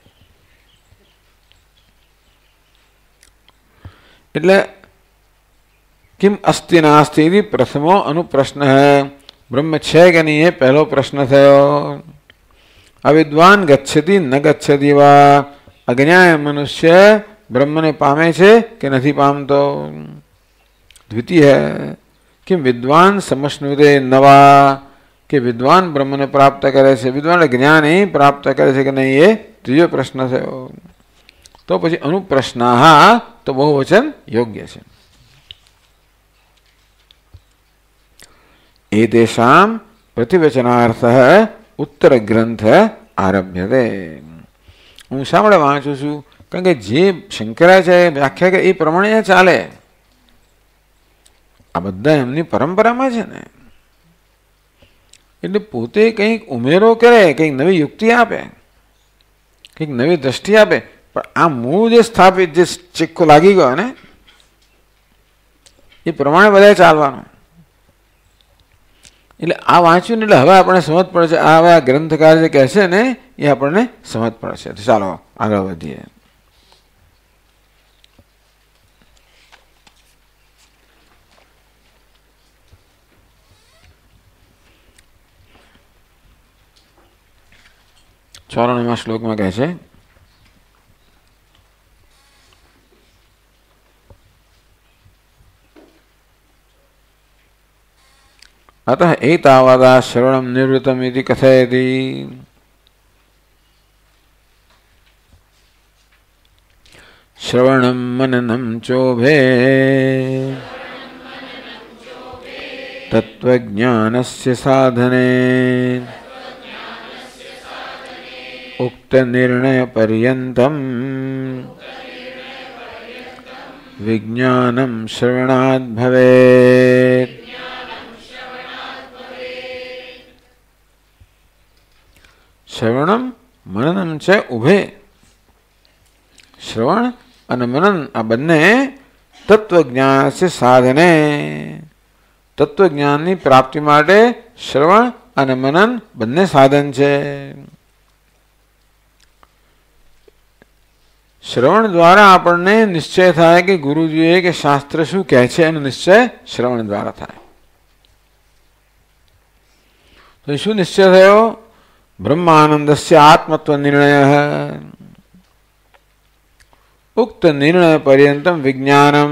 એટલે કિમ અસ્તિ નાસ્તિ પ્રથમો અનુપ્રશ્ન હૈ. બ્રહ્મ છે કે નહીં એ પહેલો પ્રશ્ન થયો. અવિદ્વાન ગચ્છતિ ન ગચ્છતિ વા. અજ્ઞાય મનુષ્ય બ્રહ્મને પામે છે કે નથી પામતો? દ્વિતીય कि विद्वान समश्नुते नवा, कि विद्वान ब्रह्मने प्राप्त करे છે, વિદ્વાન જ્ઞાન એ પ્રાપ્ત કરે છે કે નહીં, એ ત્રીજો પ્રશ્ન થયો. તો પછી અનુપ્રશ્નાહ તો બહુવચન યોગ્ય છે. એતેષામ પ્રતિવચનાર્થઃ ઉત્તર ગ્રંથ આરભ્યતે. હું શા માટે વાંચું છું? કારણ કે જે શંકરાચાર્ય વ્યાખ્યા કે એ પ્રમાણે ચાલે. આ બધા એમની પરંપરામાં છે ને, એટલે પોતે કંઈક ઉમેરો કરે, કંઈક નવી યુક્તિ આપે, કંઈક નવી દ્રષ્ટિ આપે, પણ આ મૂળ જે સ્થાપિત જે ચિક્કો લાગી ગયો ને એ પ્રમાણે બધા ચાલવાનું. એટલે આ વાંચ્યું ને એટલે હવે આપણને સમજ પડે છે, આ હવે આ ગ્રંથકાર જે કહે છે ને એ આપણને સમજ પડે છે. તો ચાલો આગળ વધીએ. ચોરાણુંમાં શ્લોકમાં કહે છે, अतः एतावता श्रवणं निवृत्तम् इति कथयति. श्रवणं मननं चोभे तत्त्वज्ञानस्य साधने उक्तनिर्णयपर्यन्तं विज्ञानं श्रवणात् भवेत्. શ્રવણમ મનનમ છે ઉભે. શ્રવણ અને મનન આ બંને તત્વજ્ઞાન છે સાધને. તત્વજ્ઞાનની પ્રાપ્તિ માટે શ્રવણ અને મનન બંને સાધન છે. શ્રવણ દ્વારા આપણને નિશ્ચય થાય કે ગુરુજીએ કે શાસ્ત્ર શું કહે છે એનો નિશ્ચય શ્રવણ દ્વારા થાય. તો શું નિશ્ચય થયો? બ્રહ્માનંદસ્ય આત્મત્વ નિર્ણય. ઉક્ત નિર્ણય પર્યંતમ વિજ્ઞાનમ.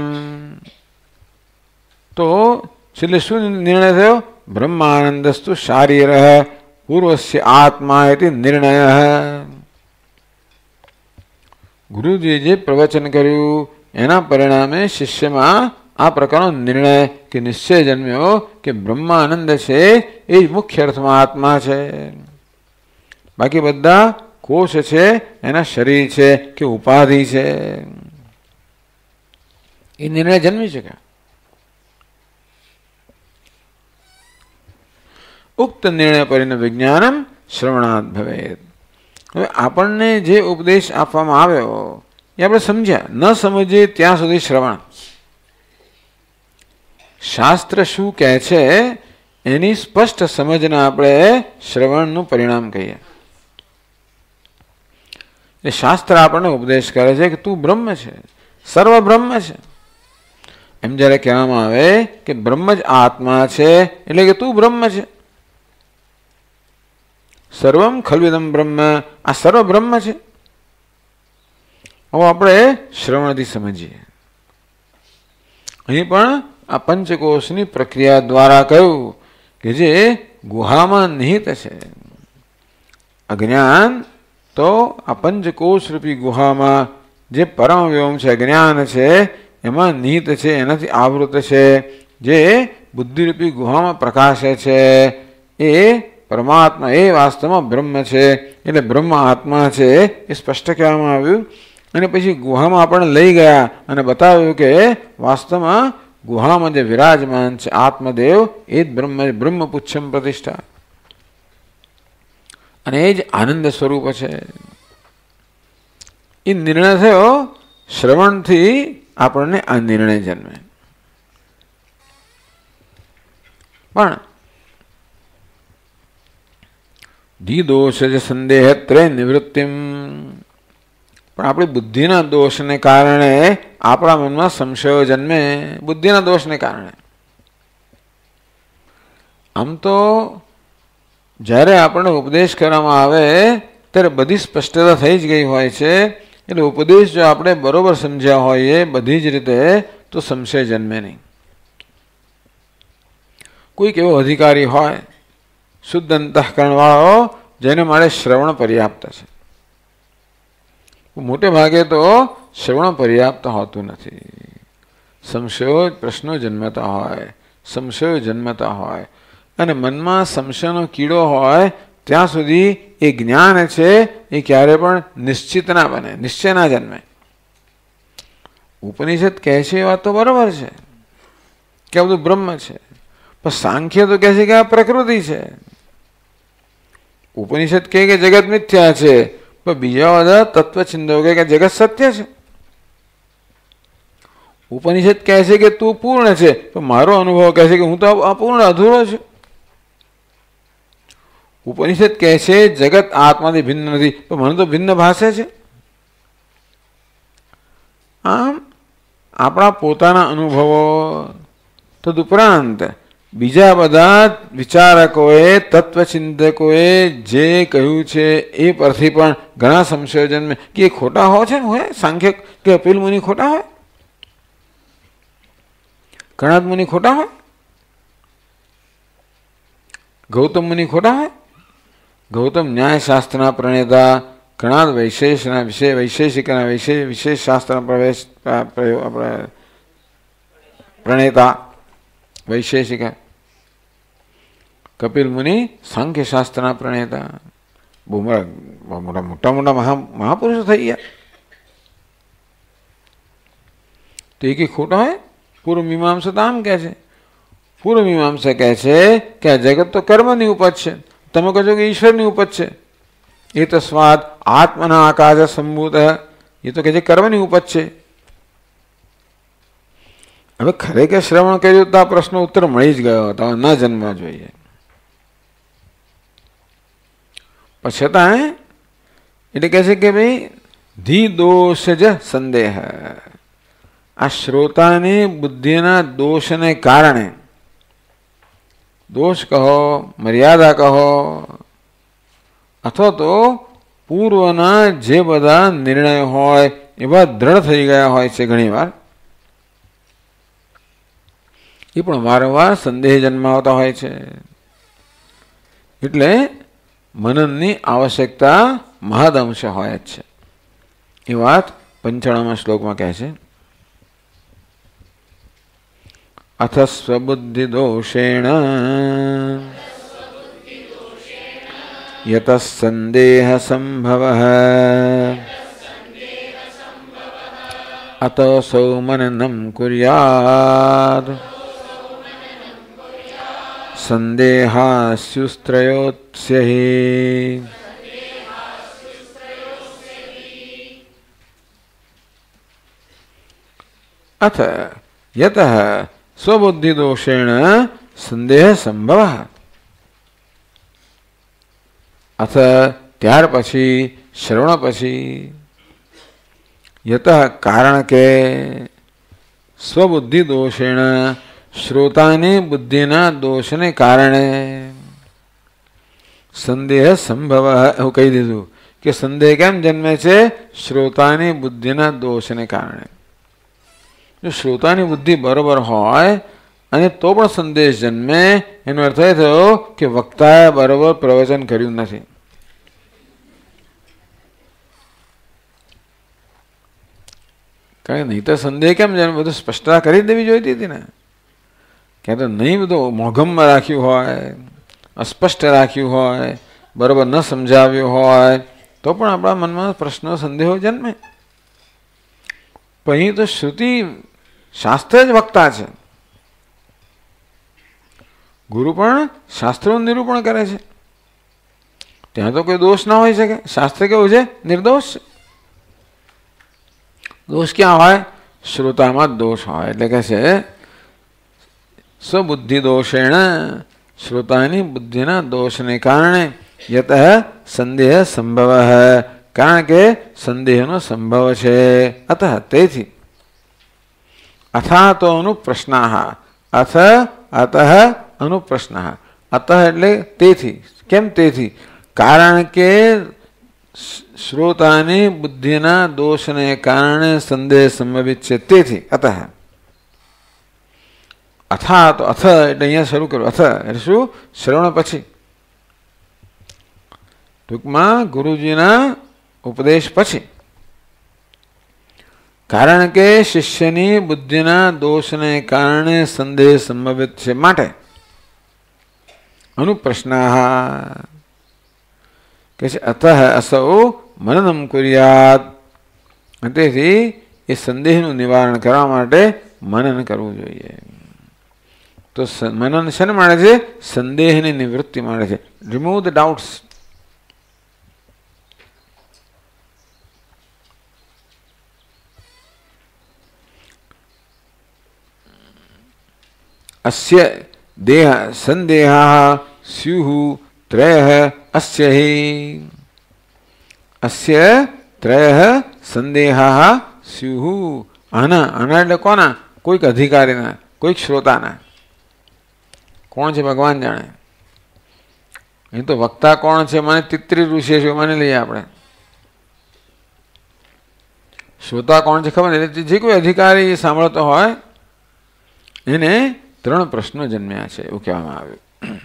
તો છેલ્લે શું નિર્ણય થયો? બ્રહ્માનંદસ્તુ શારીર પૂર્વસ્ય આત્મા ઇતિ નિર્ણય. ગુરુજીએ જે પ્રવચન કર્યું એના પરિણામે શિષ્યમાં આ પ્રકારનો નિર્ણય કે નિશ્ચય જન્મ્યો કે બ્રહ્માનંદ છે એ જ મુખ્ય અર્થમાં આત્મા છે. બાકી બધા કોષ છે, એના શરીર છે કે ઉપાધિ છે, એ નિર્ણય જન્મી શકે. ઉક્ત નિર્ણય પરિણ વિજ્ઞાનમ શ્રવણાદ ભવેત. હવે આપણને જે ઉપદેશ આપવામાં આવ્યો એ આપણે સમજ્યા, ન સમજીએ ત્યાં સુધી શ્રવણ. શાસ્ત્ર શું કહે છે એની સ્પષ્ટ સમજને આપણે શ્રવણનું પરિણામ કહીએ. એ શાસ્ત્ર આપણને ઉપદેશ કરે છે કે તું બ્રહ્મ છે, સર્વ બ્રહ્મ છે. એમ જ્યારે કહેવામાં આવે કે બ્રહ્મ જ આત્મા છે એટલે કે તું બ્રહ્મ છે. સર્વમ ખલ્વિદમ બ્રહ્મ, આ સર્વ બ્રહ્મ છે. હવે આપણે શ્રવણથી સમજીએ. અહીં પણ આ પંચકોશની પ્રક્રિયા દ્વારા કહ્યું કે જે ગુહામાં નિહિત છે અજ્ઞાન, તો આ પંચકોશ રૂપી ગુહામાં જે પરમ વ્યોમ છે, અજ્ઞાન છે, એમાં નિહિત છે, એનાથી આવૃત છે. જે બુદ્ધિરૂપી ગુહામાં પ્રકાશે છે એ પરમાત્મા, એ વાસ્તવમાં બ્રહ્મ છે. એટલે બ્રહ્મ આત્મા છે એ સ્પષ્ટ કહેવામાં આવ્યું. અને પછી ગુહામાં આપણને લઈ ગયા અને બતાવ્યું કે વાસ્તવમાં ગુહામાં જે વિરાજમાન છે આત્મદેવ એ જ બ્રહ્મ, બ્રહ્મપુચ્છમ પ્રતિષ્ઠા, અને એ જ આનંદ સ્વરૂપ છે. એ નિર્ણય થયો શ્રવણથી આપણને આ નિર્ણય જન્મે. પણ દોષ જ સંદેહ ત્રય નિવૃત્તિમ. પણ આપણી બુદ્ધિના દોષને કારણે આપણા મનમાં સંશયો જન્મે. બુદ્ધિના દોષને કારણે આમ તો જ્યારે આપણને ઉપદેશ કરવામાં આવે ત્યારે બધી સ્પષ્ટતા થઈ જ ગઈ હોય છે. એટલે ઉપદેશ જો આપણે બરોબર સમજ્યા હોઈએ બધી જ રીતે તો સંશય જન્મે નહીં. કોઈક એવો અધિકારી હોય શુદ્ધ અંતઃકરણવાળો જેને મારે શ્રવણ પર્યાપ્ત છે. મોટે ભાગે તો શ્રવણ પર્યાપ્ત હોતું નથી. સંશયો પ્રશ્નો જન્મતા હોય, સંશયો જન્મતા હોય, અને મનમાં સંશયનો કીડો હોય ત્યાં સુધી એ જ્ઞાન છે એ ક્યારે પણ નિશ્ચિત ના બને, નિશ્ચય ના જન્મે. ઉપનિષદ કહે છે એ વાત તો બરાબર છે કે આ બધું બ્રહ્મ છે, પણ સાંખ્ય તો કહે છે કે આ પ્રકૃતિ છે. ઉપનિષદ કહે કે જગત મિથ્યા છે, પણ બીજા બધા તત્વચિંતકો કહે કે જગત સત્ય છે. ઉપનિષદ કહે છે કે તું પૂર્ણ છે, પણ મારો અનુભવ કહે છે કે હું તો અપૂર્ણ અધૂરો છું. ઉપનિષદ કહે છે જગત આત્માથી ભિન્ન નથી, પણ મને તો ભિન્ન ભાષે છે. આમ આપણા પોતાના અનુભવો તદુપરાંત બીજા બધા વિચારકોએ તત્વચિંતકોએ જે કહ્યું છે એ પરથી પણ ઘણા સંશયો જન્મે કે એ ખોટા હોય સાંખ્ય કે કપિલ મુનિ ખોટા હોય, કણાદ મુનિ ખોટા હોય, ગૌતમ મુનિ ખોટા હોય. ગૌતમ ન્યાયશાસ્ત્રના પ્રણેતા, કણાદ વૈશેષના વૈશેષિકના વિશેષ શાસ્ત્રના પ્રણેતા વૈશેષિક, કપિલ મુનિ સાંખ્ય શાસ્ત્રના પ્રણેતા. બહુ મોટા મહાપુરુષો થઈ ગયા. તો એ કઈ ખોટા હોય? પૂર્વ મીમાંસા તો આમ કહે છે. પૂર્વ મીમાંસા કહે છે કે આ જગત તો કર્મની ઉપજ છે, તમે કહો છો કે ઈશ્વરની ઉપજ છે. એ તો સ્વાદ આત્મના આકાશ સંભૂત, એ તો કહે છે કર્મની ઉપજ છે. હવે ખરેખર શ્રવણ કર્યું તો આ પ્રશ્નો ઉત્તર મળી જ ગયો હતો, ન જન્મવા જોઈએ. પણ છતાં એટલે કહે છે કે ભાઈ ધી દોષ જ સંદેહ, આ શ્રોતાની બુદ્ધિના દોષને કારણે, દોષ કહો, મર્યાદા કહો, અથવા તો પૂર્વના જે બધા નિર્ણય હોય એવા દ્રઢ થઈ ગયા હોય છે ઘણી વાર, એ પણ વારંવાર સંદેહ જન્માવતા હોય છે. એટલે મનનની આવશ્યકતા મહદઅંશ હોય જ છે. એ વાત 95મા શ્લોકમાં કહે છે. અથ સ્વબુદ્ધિ દોષેણ યત સંદેહ સંભવઃ અતોસૌ મનનં કુર્યાદ સંદેહાસ્યુસ્ત્રયોત્સ્યહિ. અથ યતઃ સ્વબુદ્ધિ દોષેણ સંદેહ સંભવઃ. અથ ત્યાર પછી, શ્રવણ પછી, યતઃ કારણ કે, સ્વબુદ્ધિ દોષેણ શ્રોતાની બુદ્ધિના દોષને કારણે, સંદેહ સંભવ એવું કહી દીધું કે સંદેહ કેમ જન્મે છે? શ્રોતાની બુદ્ધિના દોષને કારણે. જો શ્રોતાની બુદ્ધિ બરોબર હોય અને તો પણ સંદેશ જન્મે, એનો અર્થ એ થયો કે વક્તાએ બરોબર પ્રવચન કર્યું નથી. કારણ કે નહીં તો સંદેહ કેમ જન્મે? બધું સ્પષ્ટતા કરી દેવી જોઈતી હતી ને. ક્યાં તો નહીં બધું મોઘમમાં રાખ્યું હોય, અસ્પષ્ટ રાખ્યું હોય, બરોબર ન સમજાવ્યું હોય, તો પણ આપણા મનમાં પ્રશ્નો સંદેહો જન્મે. પણ અહીં તો શ્રુતિ શાસ્ત્ર જ વક્તા છે. ગુરુ પણ શાસ્ત્રોનું નિરૂપણ કરે છે. ત્યાં તો કોઈ દોષ ના હોઈ શકે. શાસ્ત્ર કેવું છે? નિર્દોષ છે. દોષ ક્યાં હોય? શ્રોતામાં જ દોષ હોય. એટલે કે છે સ્વબુદ્ધિ દોષેણ, શ્રોતાની બુદ્ધિના દોષને કારણે, યતઃ સંદેહ સંભવ, કારણ કે સંદેહનો સંભવ છે. અતઃ તેથી, અથા તો અનુપ્રશ્નાઃ, અથ અતઃ અનુપ્રશ્નાઃ. અતઃ એટલે તેથી. કેમ તેથી? કારણ કે શ્રોતાની બુદ્ધિના દોષને કારણે સંદેહ સંભવિત છે. તેથી અતઃ અથા તો અથ એટલે અહીંયા શરૂ કર્યું. અથ એટલે શું? શ્રવણ પછી, ટૂંકમાં ગુરુજીના ઉપદેશ પછી. કારણ કે શિષ્યની બુદ્ધિના દોષને કારણે સંદેહ સંભવિત છે, માટે અનુપ્રશ્નાઃ કે છે અતઃ અસૌ મનનમ કુર્યાત. તેથી એ સંદેહનું નિવારણ કરવા માટે મનન કરવું જોઈએ. તો મનન શેને માટે છે? સંદેહની નિવૃત્તિ માટે છે. Remove the doubts. અસ્ય દેહ સંદેહા સ્યુઃ ત્રયઃ અસ્ય હિ. અસ્ય ત્રયઃ સંદેહા સ્યુઃ. આના એટલે કોના? કોઈક અધિકારીના, કોઈક શ્રોતાના. કોણ છે? ભગવાન જાણે. એ તો વક્તા કોણ છે? મને તિત્રી ઋષિ છે, મને લઈએ આપણે. શ્રોતા કોણ છે ખબર નથી. જે કોઈ અધિકારી સાંભળતો હોય એને 3 પ્રશ્નો જન્મ્યા છે એવું કહેવામાં આવ્યું.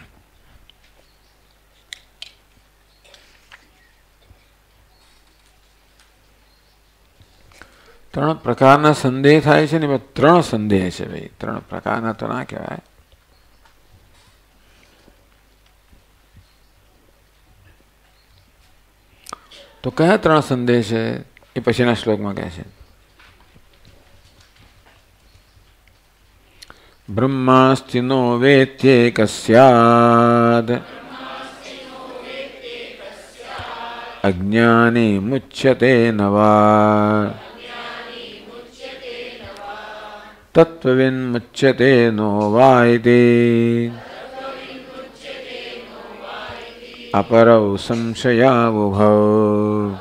3 પ્રકારના સંદેહ થાય છે ને. 3 સંદેહ છે ભાઈ. 3 પ્રકારના તો ના કહેવાય. તો કયા 3 સંદેહ છે એ પછીના શ્લોકમાં કહે છે. બ્રહ્માસ્તિ નો વેત્યેક સ્યાદ અજ્ઞાની મુચ્યતે નવા તત્વવિન મુચ્યતે નો વાઇતિ અપરૌ સંશયાવુભૌ.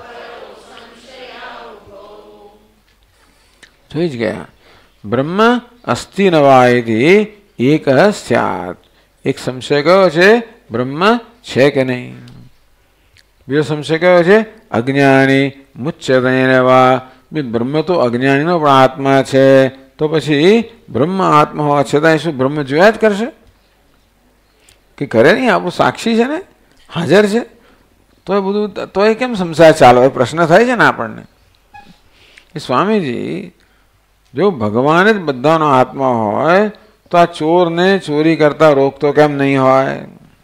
જોઈ જ ગયા. બ્રહ્મ અસ્તિ નવાયથી એક સ્યાત. એક સંશય કયો છે? બ્રહ્મ છે કે નહીં. બીજો સંશય કયો છે? અજ્ઞાની મુચ્યતે નવા. બ્રહ્મ તો અજ્ઞાનીનો પણ આત્મા છે. તો પછી બ્રહ્મ આત્મા હોવા છતાં શું બ્રહ્મ જોયા જ કરશે કે કરે નહીં? આપણું સાક્ષી છે ને, હાજર છે. તો એ બધું તો એ કેમ સંસાર ચાલો? એ પ્રશ્ન થાય છે ને આપણને. એ સ્વામીજી, જો ભગવાન જ બધાનો આત્મા હોય તો આ ચોરને ચોરી કરતા રોકતો કેમ નહીં હોય?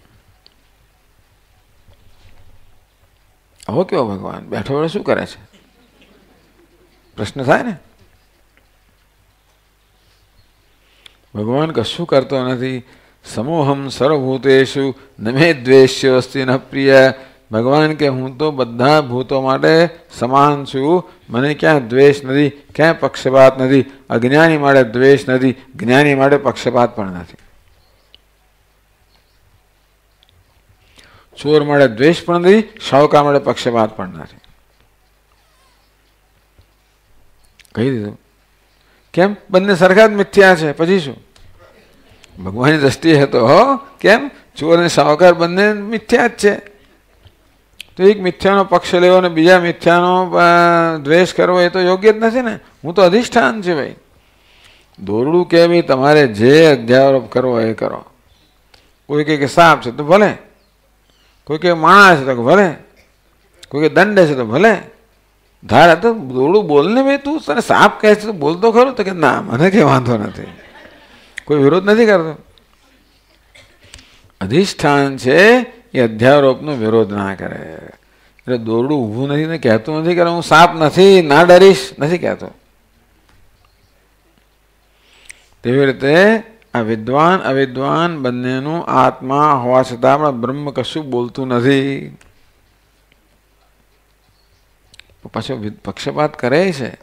આવો કેવો ભગવાન બેઠો બેઠો શું કરે છે? પ્રશ્ન થાય ને. ભગવાન કશું કરતો નથી. સમોહમ સર્વભૂતેષુ ન મે દ્વેષ્યો અસ્તિ ન પ્રિય. ભગવાન કે હું તો બધા ભૂતો માટે સમાન છું. મને ક્યાં દ્વેષ નથી, ક્યાંય પક્ષપાત નથી. અજ્ઞાની માટે દ્વેષ નથી, જ્ઞાની માટે પક્ષપાત પણ નથી. ચોર માટે દ્વેષ પણ નથી, શાહુકાર માટે પક્ષપાત પણ નથી. કહી દીધું. કેમ? બંને સરખા જ મિથ્યા છે. પછી શું? ભગવાનની દ્રષ્ટિએ તો કેમ? ચોર અને શાહુકાર બંને મિથ્યા જ છે. તો એક મિથ્યાનો પક્ષ લેવો અને બીજા મિથ્યાનો દ્વેષ કરવો એ તો યોગ્ય જ નથી ને. હું તો અધિષ્ઠાન છે ભાઈ. દોરડું કે ભાઈ તમારે જે અધ્યારોપ કરવો એ કરો. કોઈ કે સાપ છે તો ભલે, કોઈ કે માણસ છે તો ભલે, કોઈ કે દંડ છે તો ભલે. ધાર તો દોરડું બોલને ભાઈ, તું તને સાપ કહે છે તો બોલતો ખરું? તો કે ના, મને કઈ વાંધો નથી, કોઈ વિરોધ નથી કરતો. અધિષ્ઠાન છે એ અધ્યારોપનો વિરોધ ના કરે. એટલે દોરડું ઊભું નથી ને કહેતું નથી કે હું સાપ નથી, ના ડરીશ, નથી કહેતો. તેવી રીતે આ વિદ્વાન અવિદ્વાન બંનેનું આત્મા હોવા છતાં પણ બ્રહ્મ કશું બોલતું નથી. પાછો પક્ષપાત કરે છે.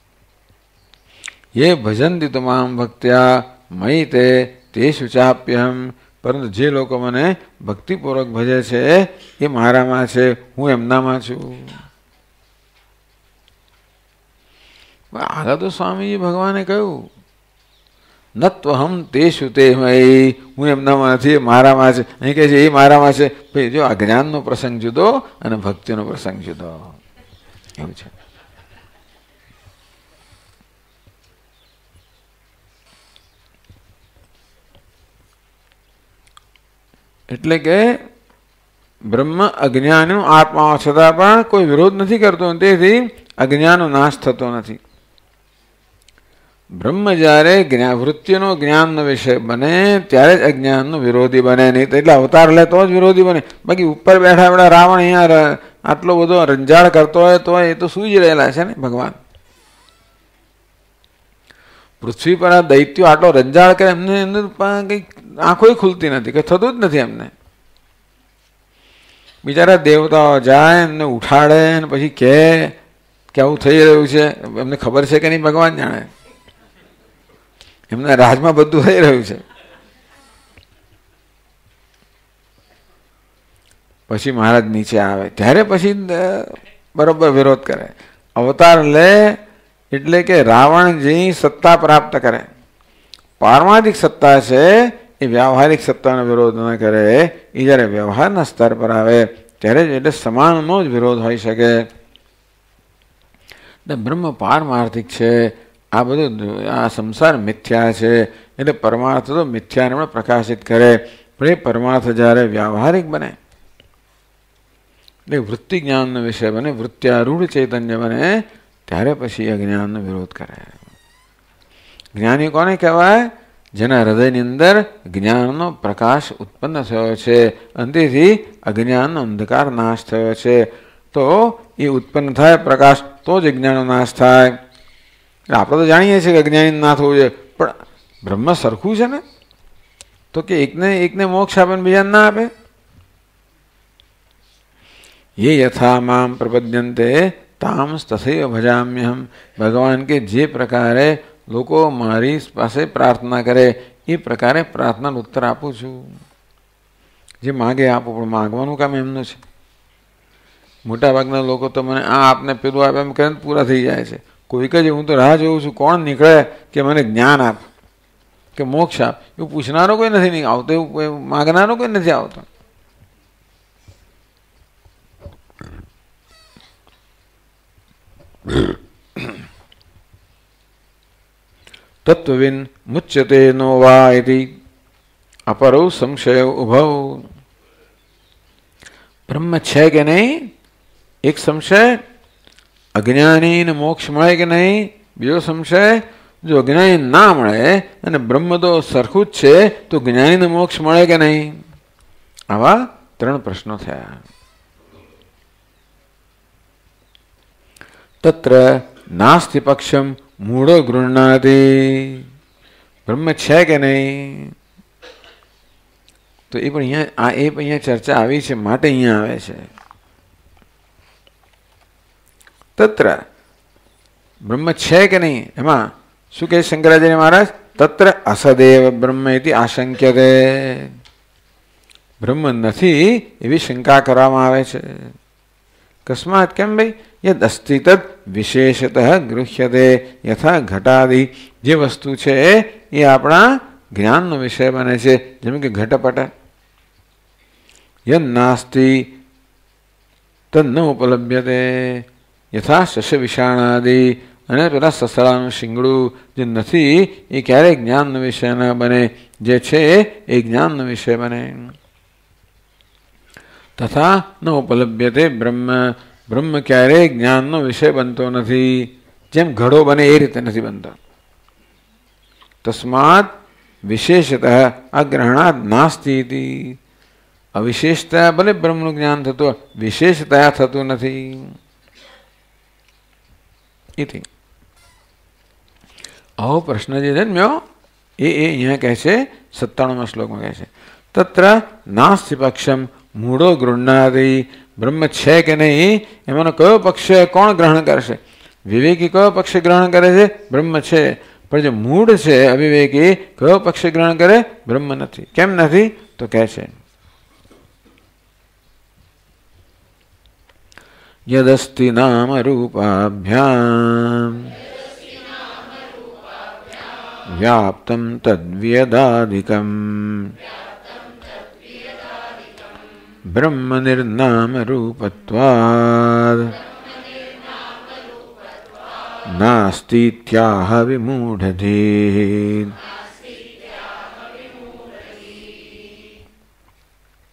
ये ભજંતિ તમામ ભક્ત્યા મયી તે શુચાપ્યહમ. પરંતુ જે લોકો મને ભક્તિપૂર્વક ભજે છે એ મારામાં છે, હું એમનામાં છું. આગળ તો સ્વામીજી ભગવાને કહ્યું નત્વહમ તેષુ તે મયી. હું એમનામાં નથી, એ મારામાં છે. અહીં કહે છે એ મારામાં છે. ભાઈ જો અજ્ઞાનનો પ્રસંગ જુદો અને ભક્તિનો પ્રસંગ જુદો. એવું છે. એટલે કે બ્રહ્મ અજ્ઞાનનું આત્મા છતાં પણ કોઈ વિરોધ નથી કરતો, તેથી અજ્ઞાનનો નાશ થતો નથી. બ્રહ્મ જ્યારે વૃત્તિનો જ્ઞાનનો વિષય બને ત્યારે જ અજ્ઞાનનો વિરોધી બને નહીં. એટલે અવતાર લે તો જ વિરોધી બને. બાકી ઉપર બેઠા બેઠા રાવણ અહીંયા આટલો બધો રંજાડ કરતો હોય તો એ તો સૂઈ જ રહેલા છે ને ભગવાન. પૃથ્વી પર આ દૈત્યો આટલો રંજાડ કરે, એમને કંઈક આંખો ખુલતી નથી, કંઈ થતું જ નથી એમને. બિચારા દેવતાઓ જાય એમને ઉઠાડે અને પછી કે આવું થઈ રહ્યું છે. એમને ખબર છે કે નહીં ભગવાન જાણે. એમના રાજમાં બધું થઈ રહ્યું છે. પછી મહારાજ નીચે આવે ત્યારે પછી બરોબર વિરોધ કરે. અવતાર લે એટલે કે રાવણજી સત્તા પ્રાપ્ત કરે. પારમાર્થિક સત્તા છે એ વ્યાવહારિક સત્તાનો વિરોધ ન કરે. એ જ્યારે વ્યવહારના સ્તર પર આવે ત્યારે જ એટલે સમાનનો જ વિરોધ હોઈ શકે. બ્રહ્મ પારમાર્થિક છે. આ બધું આ સંસાર મિથ્યા છે એટલે પરમાર્થ તો મિથ્યાને પણ પ્રકાશિત કરે. પણ એ પરમાર્થ જ્યારે વ્યાવહારિક બને એટલે વૃત્તિ જ્ઞાનનો વિષય બને, વૃત્ત્યારૂઢ ચૈતન્ય બને, ત્યારે પછી અજ્ઞાનનો વિરોધ કરે. જ્ઞાની કોને કહેવાય? જેના હૃદયની અંદર જ્ઞાનનો પ્રકાશ ઉત્પન્ન થયો છે અને તેથી અજ્ઞાનનો અંધકાર નાશ થયો છે. તો એ ઉત્પન્ન થાય પ્રકાશ તો જ અજ્ઞાનનો નાશ થાય. આપણે તો જાણીએ છીએ કે અજ્ઞાની ના થવું જોઈએ, પણ બ્રહ્મ સરખું છે ને, તો કે એકને મોક્ષ આપે બીજાને ના આપે. ये यथा माम प्रपद्यन्ते ताम तथैव भजाम्यहम. भगवान के જે પ્રકારે લોકો મારી પાસે પ્રાર્થના કરે એ પ્રકારે પ્રાર્થનાનો ઉત્તર આપું છું. જે માગે આપો, પણ માગવાનું કામ એમનું છે. મોટાભાગના લોકો તો મને આ આપને પેલું આપે એમ કરીને પૂરા થઈ જાય છે. કોઈક જ હું તો રાહ જોઉં છું કોણ નીકળે કે મને જ્ઞાન આપ કે મોક્ષ આપ. એવું પૂછનારો કોઈ નથી આવતો, એવું માગનારો કોઈ નથી આવતો. તત્વવિન મુચ્યતે નો વા ઇતિ અપરો સંશય ઉભવ. બ્રહ્મ છે કે નહીં એક સંશય, અજ્ઞાનીને મોક્ષ મળે કે નહીં બીજો સંશય. જો અજ્ઞાની ના મળે અને બ્રહ્મ તો સરખું જ છે તો જ્ઞાનીને મોક્ષ મળે કે નહીં? આવા 3 પ્રશ્નો થયા. તત્ર નાસ્તિ પક્ષમ મૂળો ગૃહ્ણાતિ. બ્રહ્મ છે કે નહીં તો એ પણ અહીંયા ચર્ચા આવી છે માટે અહીંયા આવે છે. તત્ર બ્રહ્મ છે કે નહીં એમાં શું કહે શંકરાચાર્ય મહારાજ? તત્ર અસદેવ બ્રહ્મ ઇતિ આશંક્યતે. બ્રહ્મ નથી એવી શંકા કરવામાં આવે છે. કસ્માત કેમ ભાઈ? યદ અસ્તિ તદ વિશેષતઃ ગૃહ્યતે યથા ઘટાદિ. જે વસ્તુ છે એ આપણા જ્ઞાનનો વિષય બને છે, જેમ કે ઘટપટ. યદ નાસ્તિ તદ ન ઉપલભ્યતે યથા શશ વિષાણાદિ. અને પેલા સસરાનું શિંગડું જે નથી એ ક્યારેય જ્ઞાનનો વિષય ન બને, જે છે એ જ્ઞાનનો વિષય બને. તથા ન ઉપલભ્યતે બ્રહ્મ. બ્રહ્મ ક્યારેય જ્ઞાનનો વિષય બનતો નથી. જેમ ઘડો બને એ રીતે નથી બનતો. તસ્માત વિશેષતઃ અગ્રહણાદ નાસ્તિ ઇતિ. અવિશેષતા ભલે બ્રહ્મનું જ્ઞાન થતું, વિશેષતા થતું નથી. ઇતિ આવો પ્રશ્ન જે છે ને એ અહીંયા કહે છે 97મા શ્લોકમાં કહે છે. તત્ર નાસ્તિ પક્ષમ મૂળો ગૃહ્ણાતિ. બ્રહ્મ છે કે નહીં એમાંનો કયો પક્ષ કોણ ગ્રહણ કરશે? વિવેકી કયો પક્ષ ગ્રહણ કરે છે? બ્રહ્મ છે. પણ જે મૂળ છે અવિવેકી કયો પક્ષ ગ્રહણ કરે? બ્રહ્મ નથી. કેમ નથી? તો કહે છે યદસ્તિ નામ રૂપાભ્યામ વ્યાપ્તમ તદ્વ્યદાધિકમ બ્રહ્મ નિર્નામ રૂપત્વાદ નાસ્તીત્યાહ વિમૂઢધીઃ.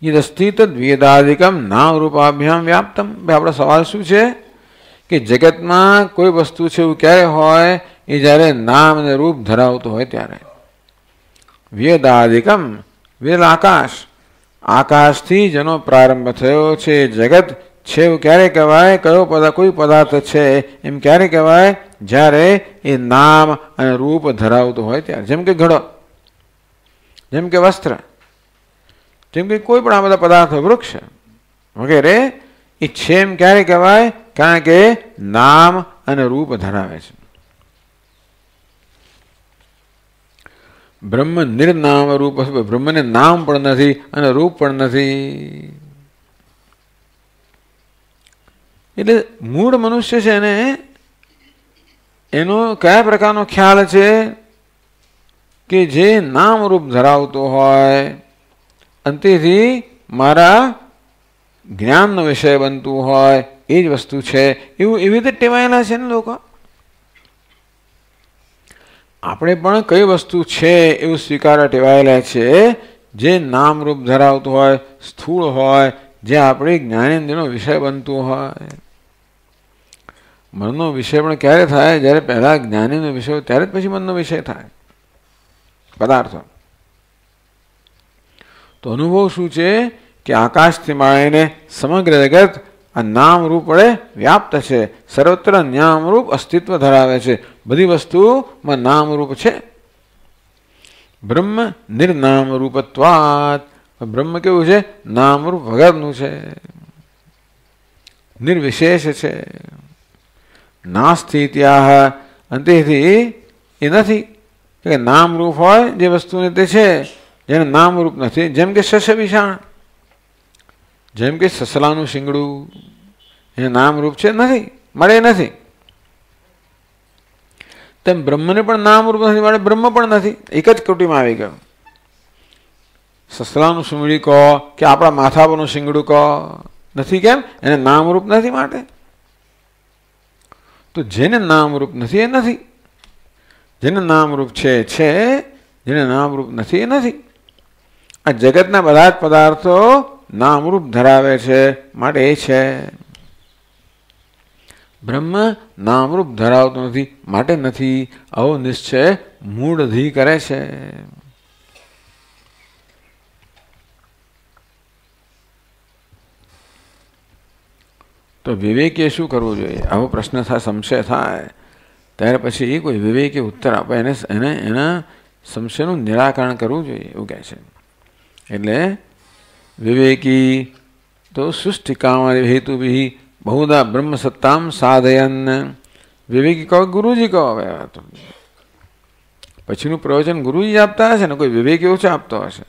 યદસ્તિ તદ વેદાદિકમ નામ રૂપાભ્યામ વ્યાપ્તમ. આપણો સવાલ શું છે કે જગતમાં કોઈ વસ્તુ છે એવું ક્યારે હોય એ જ્યારે નામ અને રૂપ ધરાવતો હોય ત્યારે. વેદાદિકમ, વેદ આકાશ, આકાશથી જેનો પ્રારંભ થયો છે જગત છે એવું ક્યારે કહેવાય? કયો કોઈ પદાર્થ છે એમ ક્યારે કહેવાય? જ્યારે એ નામ અને રૂપ ધરાવતો હોય ત્યારે. જેમ કે ઘડો, જેમ કે વસ્ત્ર, જેમ કે કોઈ પણ આ બધા પદાર્થો, વૃક્ષ વગેરે એ છે એમ ક્યારે કહેવાય? કારણ કે નામ અને રૂપ ધરાવે છે. બ્રહ્મ નિર્નામ રૂપ, બ્રહ્મને નામ પણ નથી અને રૂપ પણ નથી. એટલે મૂળ મનુષ્ય છે ને એનો કયા પ્રકારનો ખ્યાલ છે કે જે નામ રૂપ ધરાવતો હોય અને તેથી મારા જ્ઞાનનો વિષય બનતું હોય એ જ વસ્તુ છે એવું એવી રીતે ટેવાયેલા છે ને લોકો. આપણે પણ કઈ વસ્તુ છે એવું સ્વીકારવા ટેવાયેલા છે જે નામ રૂપ ધરાવતું હોય, સ્થૂળ હોય, જે આપણી જ્ઞાનેન્દ્રિયનો વિષય બનતું હોય. મનનો વિષય પણ ક્યારે થાય? જ્યારે પહેલા જ્ઞાનીનો વિષય ત્યારે જ પછી મનનો વિષય થાય પદાર્થો. તો અનુભવ શું છે કે આકાશથી માંડીને સમગ્ર જગત આ નામ રૂપ વડે વ્યાપ્ત છે. સર્વત્ર નામ રૂપ અસ્તિત્વ ધરાવે છે. બધી વસ્તુમાં નામ રૂપ છે. બ્રહ્મ નિર્નામ રૂપત્વાત. બ્રહ્મ કેવું છે? નામ રૂપ વગરનું છે, નિર્વિશેષ છે. નાસ્તિ ત્યાહ, અને તેથી એ નથી કે નામ રૂપ હોય જે વસ્તુને તે છે જેને નામ રૂપ નથી. જેમ કે શશ વિષાણ, જેમ કે સસલાનું શિંગડું, એને નામ રૂપ છે? નથી, મળે નથી. તેમ બ્રહ્મને પણ નામ રૂપ નથી, મળે બ્રહ્મ પણ નથી. એક જ કોટીમાં આવી ગયો. સસલાનું શિંગડી કહો કે આપણા માથા પરનું શિંગડું કહો, નથી. કેમ? એને નામ રૂપ નથી માટે. તો જેને નામ રૂપ નથી એ નથી, જેને નામ રૂપ છે છે, જેને નામ રૂપ નથી એ નથી. આ જગતના બધા જ પદાર્થો નામરૂપ ધરાવે છે માટે એ છે. બ્રહ્મ નામરૂપ ધરાવતો નથી માટે નથી. આવો નિશ્ચય મૂળધી કરે છે. તો વિવેકીએ શું કરવું જોઈએ? આવો પ્રશ્ન થાય, સંશય થાય ત્યારે પછી કોઈ વિવેકી ઉત્તર આપે, એને એના સંશયનું નિરાકરણ કરવું જોઈએ એવું કહે છે. એટલે વિવેકી તો સૃષ્ટિકામ હેતુભિ બહુધા બ્રહ્મ સત્તામ સાધયન. વિવેકી કહો, ગુરુજી કહો. હવે તો પછીનું પ્રવચન ગુરુજી આપતા હશે ને, કોઈ વિવેકી ઓછો આપતો હશે.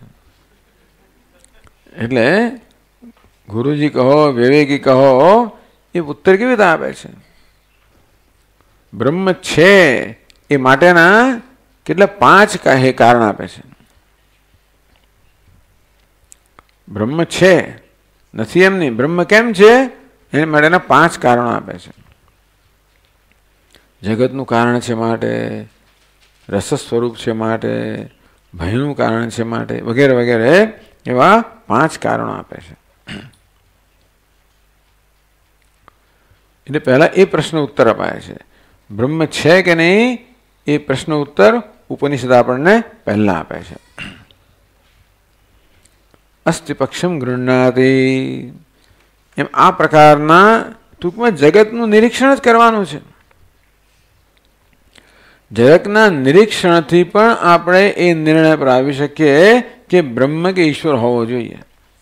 એટલે ગુરુજી કહો, વિવેકી કહો, એ ઉત્તર કેવી રીતે આપે છે? બ્રહ્મ છે એ માટેના કેટલા 5 કારણ આપે છે. બ્રહ્મ છે, નથી એમ નહીં. બ્રહ્મ કેમ છે એને માટેના 5 કારણો આપે છે. જગતનું કારણ છે માટે, રસ સ્વરૂપ છે માટે, ભયનું કારણ છે માટે, વગેરે વગેરે એવા 5 કારણો આપે છે. એટલે પહેલા એ પ્રશ્ન ઉત્તર અપાય છે. બ્રહ્મ છે કે નહીં એ પ્રશ્ન ઉત્તર ઉપનિષદ આપણને પહેલા આપે છે. અસ્તિ પક્ષમ ગૃહ્ણાતિ. એમ આ પ્રકારના ટૂંકમાં જગતનું નિરીક્ષણ જ કરવાનું છે. જગતના નિરીક્ષણથી પણ આપણે એ નિર્ણય પર આવી શકીએ કે બ્રહ્મ કે ઈશ્વર હોવો જોઈએ.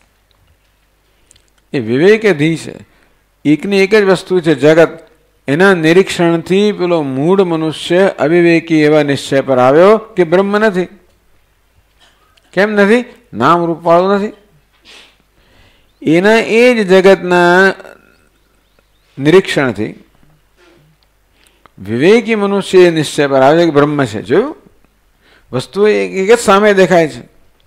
એ વિવેકથી છે. એકની એક જ વસ્તુ છે જગત. એના નિરીક્ષણથી પેલો મૂળ મનુષ્ય અવિવેકી એવા નિશ્ચય પર આવ્યો કે બ્રહ્મ નથી. કેમ નથી? નામ રૂપવાળું નથી. એના એ જ જગતના નિરીક્ષણથી વિવેકી મનુષ્ય નિશ્ચય પર આવે કે બ્રહ્મ છે. જોયું? વસ્તુ એક જ સામે દેખાય છે,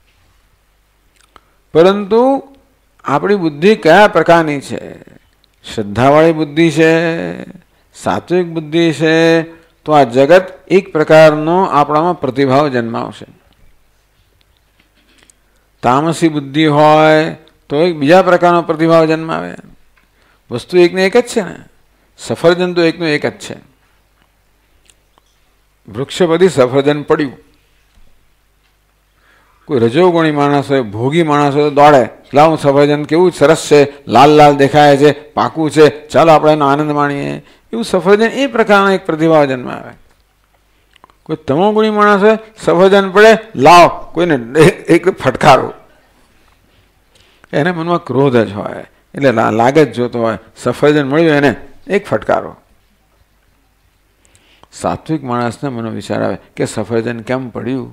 પરંતુ આપણી બુદ્ધિ કયા પ્રકારની છે? શ્રદ્ધાવાળી બુદ્ધિ છે, સાત્વિક બુદ્ધિ છે, તો આ જગત એક પ્રકારનો આપણામાં પ્રતિભાવ જન્માવશે. તામસી બુદ્ધિ હોય તો એક બીજા પ્રકારનો પ્રતિભાવ જન્માવે. વસ્તુ એકને એક જ છે ને. સફરજન તો એકનું એક જ છે. વૃક્ષ બધી સફરજન પડ્યું. કોઈ રજોગુણી માણસ હોય, ભોગી માણસ હોય તો દોડે, લાવું સફરજન કેવું સરસ છે, લાલ લાલ દેખાય છે, પાકું છે, ચાલો આપણે એનો આનંદ માણીએ. એવું સફરજન એ પ્રકારનો એક પ્રતિભાવ જન્માવે. કોઈ તમોગુણી માણસ હોય, સફરજન પડે, લાવ, કોઈને એક ફટકારો. એને મનમાં ક્રોધ જ હોય, એટલે લાગે જ જોતો હોય. સફરજન મળ્યું એને એક ફટકારો. સાત્વિક માણસને મનો વિચાર આવે કે સફરજન કેમ પડ્યું.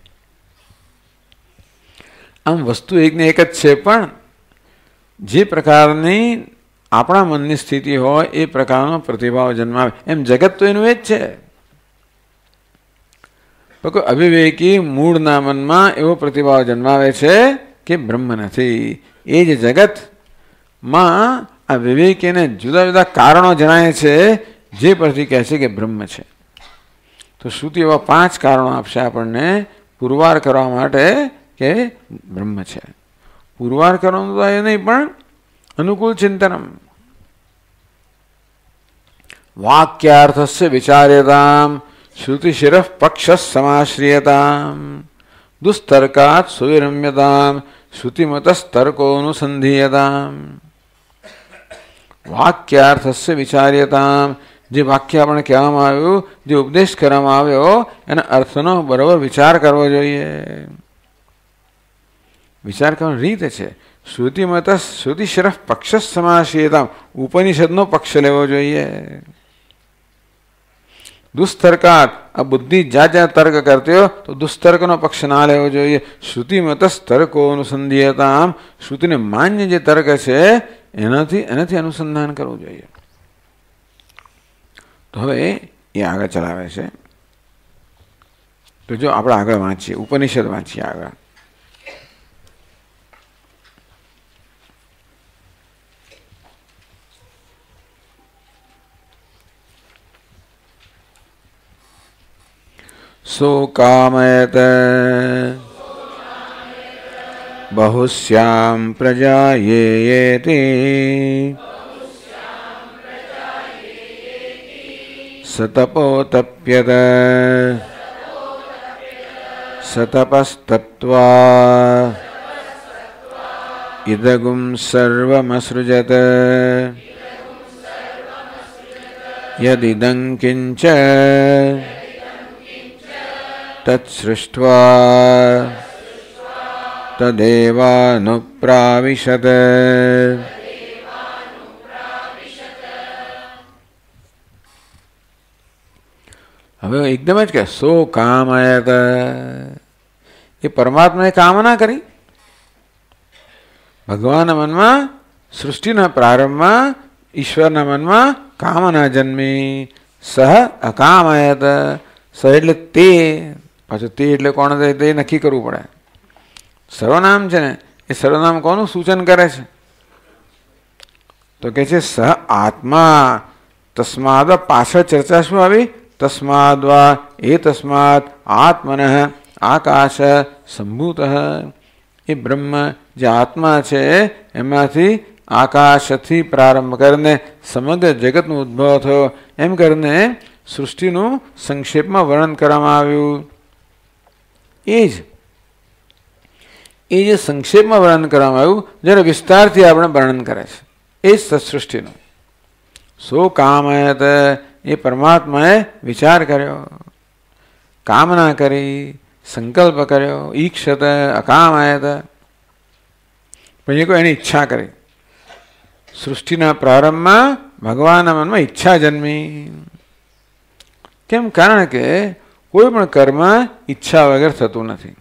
આમ વસ્તુ એકને એક જ છે, પણ જે પ્રકારની આપણા મનની સ્થિતિ હોય એ પ્રકારનો પ્રતિભાવ જન્માવે. એમ જગત તો એનું એ જ છે. તો કોઈ અવિવેકી મૂળના મનમાં એવો પ્રતિભાવ જન્માવે છે કે બ્રહ્મ નથી. એ જ જગતમાં આ વિવેકીને જુદા જુદા કારણો જણાય છે, જે પરથી કહે છે કે બ્રહ્મ છે. તો શ્રુતિ એવા 5 કારણો આપશે આપણને પુરવાર કરવા માટે કે બ્રહ્મ છે. પુરવાર કરવાનું તો એ નહીં, પણ અનુકૂળ ચિંતનમ. વાક્યાર્થસ્ય વિચાર્યતામ શ્રુતિશિરઃ પક્ષ સમાશ્રિયતામ દુસ્તર્કાત સુવિરમ્યતામ શ્રુતિમતસ્તર્કોનુસંધીયતામ. વાક્યાર્થસ્ય વિચાર્યતામ. જે વાક્ય આપણે કહેવામાં આવ્યું, જે ઉપદેશ કરવામાં આવ્યો, એના અર્થનો બરોબર વિચાર કરવો જોઈએ. વિચાર કરવાની રીત છે શ્રુતિશિરઃ પક્ષ સમાશ્રિયતામ. ઉપનિષદનો પક્ષ લેવો જોઈએ. દુસ્તર્કાત. આ બુદ્ધિ જ્યાં જ્યાં તર્ક કરતી હોય તો દુસ્તર્કનો પક્ષ ના લેવો જોઈએ. શ્રુતિમતસ્તર્કોનુસંધીયતામ. શ્રુતિને માન્ય જે તર્ક છે એનાથી અનુસંધાન કરવું જોઈએ. તો હવે એ આગળ ચલાવે છે. તો જો આપણે આગળ વાંચીએ, ઉપનિષદ વાંચીએ આગળ. સોકામયત બહુસ્યામ પ્રજાયેતિ સતપોતપ્યત સતપસ્તત્વા ઇદગું સર્વમસૃજત યદિદં કિંચ તત્સૃષ્ટ્વા તદેવાનુપ્રાવિશત. હવે એકદમ જ કે સો કામયત. એ પરમાત્માએ કામના કરી. ભગવાનના મનમાં સૃષ્ટિના પ્રારંભમાં ઈશ્વરના મનમાં કામના જન્મી. સહ અકામયત. સ એટલે તે, પાછું તે એટલે કોણ તે નક્કી કરવું પડે. સર્વનામ છે ને, એ સર્વનામ કોનું સૂચન કરે છે? તો કે છે સહ આત્મા. તસ્માદ પાછળ ચર્ચા શું આવી? તસ્માદ્વા એ તસ્માત આત્મન આકાશ સંભૂત. એ બ્રહ્મ જે આત્મા છે એમાંથી આકાશથી પ્રારંભ કરીને સમગ્ર જગતનો ઉદ્ભવ થયો, એમ કરીને સૃષ્ટિનું સંક્ષેપમાં વર્ણન કરવામાં આવ્યું. એ જે સંક્ષેપમાં વર્ણન કરવામાં આવ્યું, જ્યારે વિસ્તારથી આપણે વર્ણન કરે છે, એ જ સૃષ્ટિનું. સો કામયત. એ પરમાત્માએ વિચાર કર્યો, કામના કરી, સંકલ્પ કર્યો. ઈક્ષત અકામયત. પછી કોઈ એની ઈચ્છા કરી. સૃષ્ટિના પ્રારંભમાં ભગવાનના મનમાં ઈચ્છા જન્મી. કેમ? કારણ કે કોઈ પણ કર્મ ઈચ્છા વગર થતું નથી.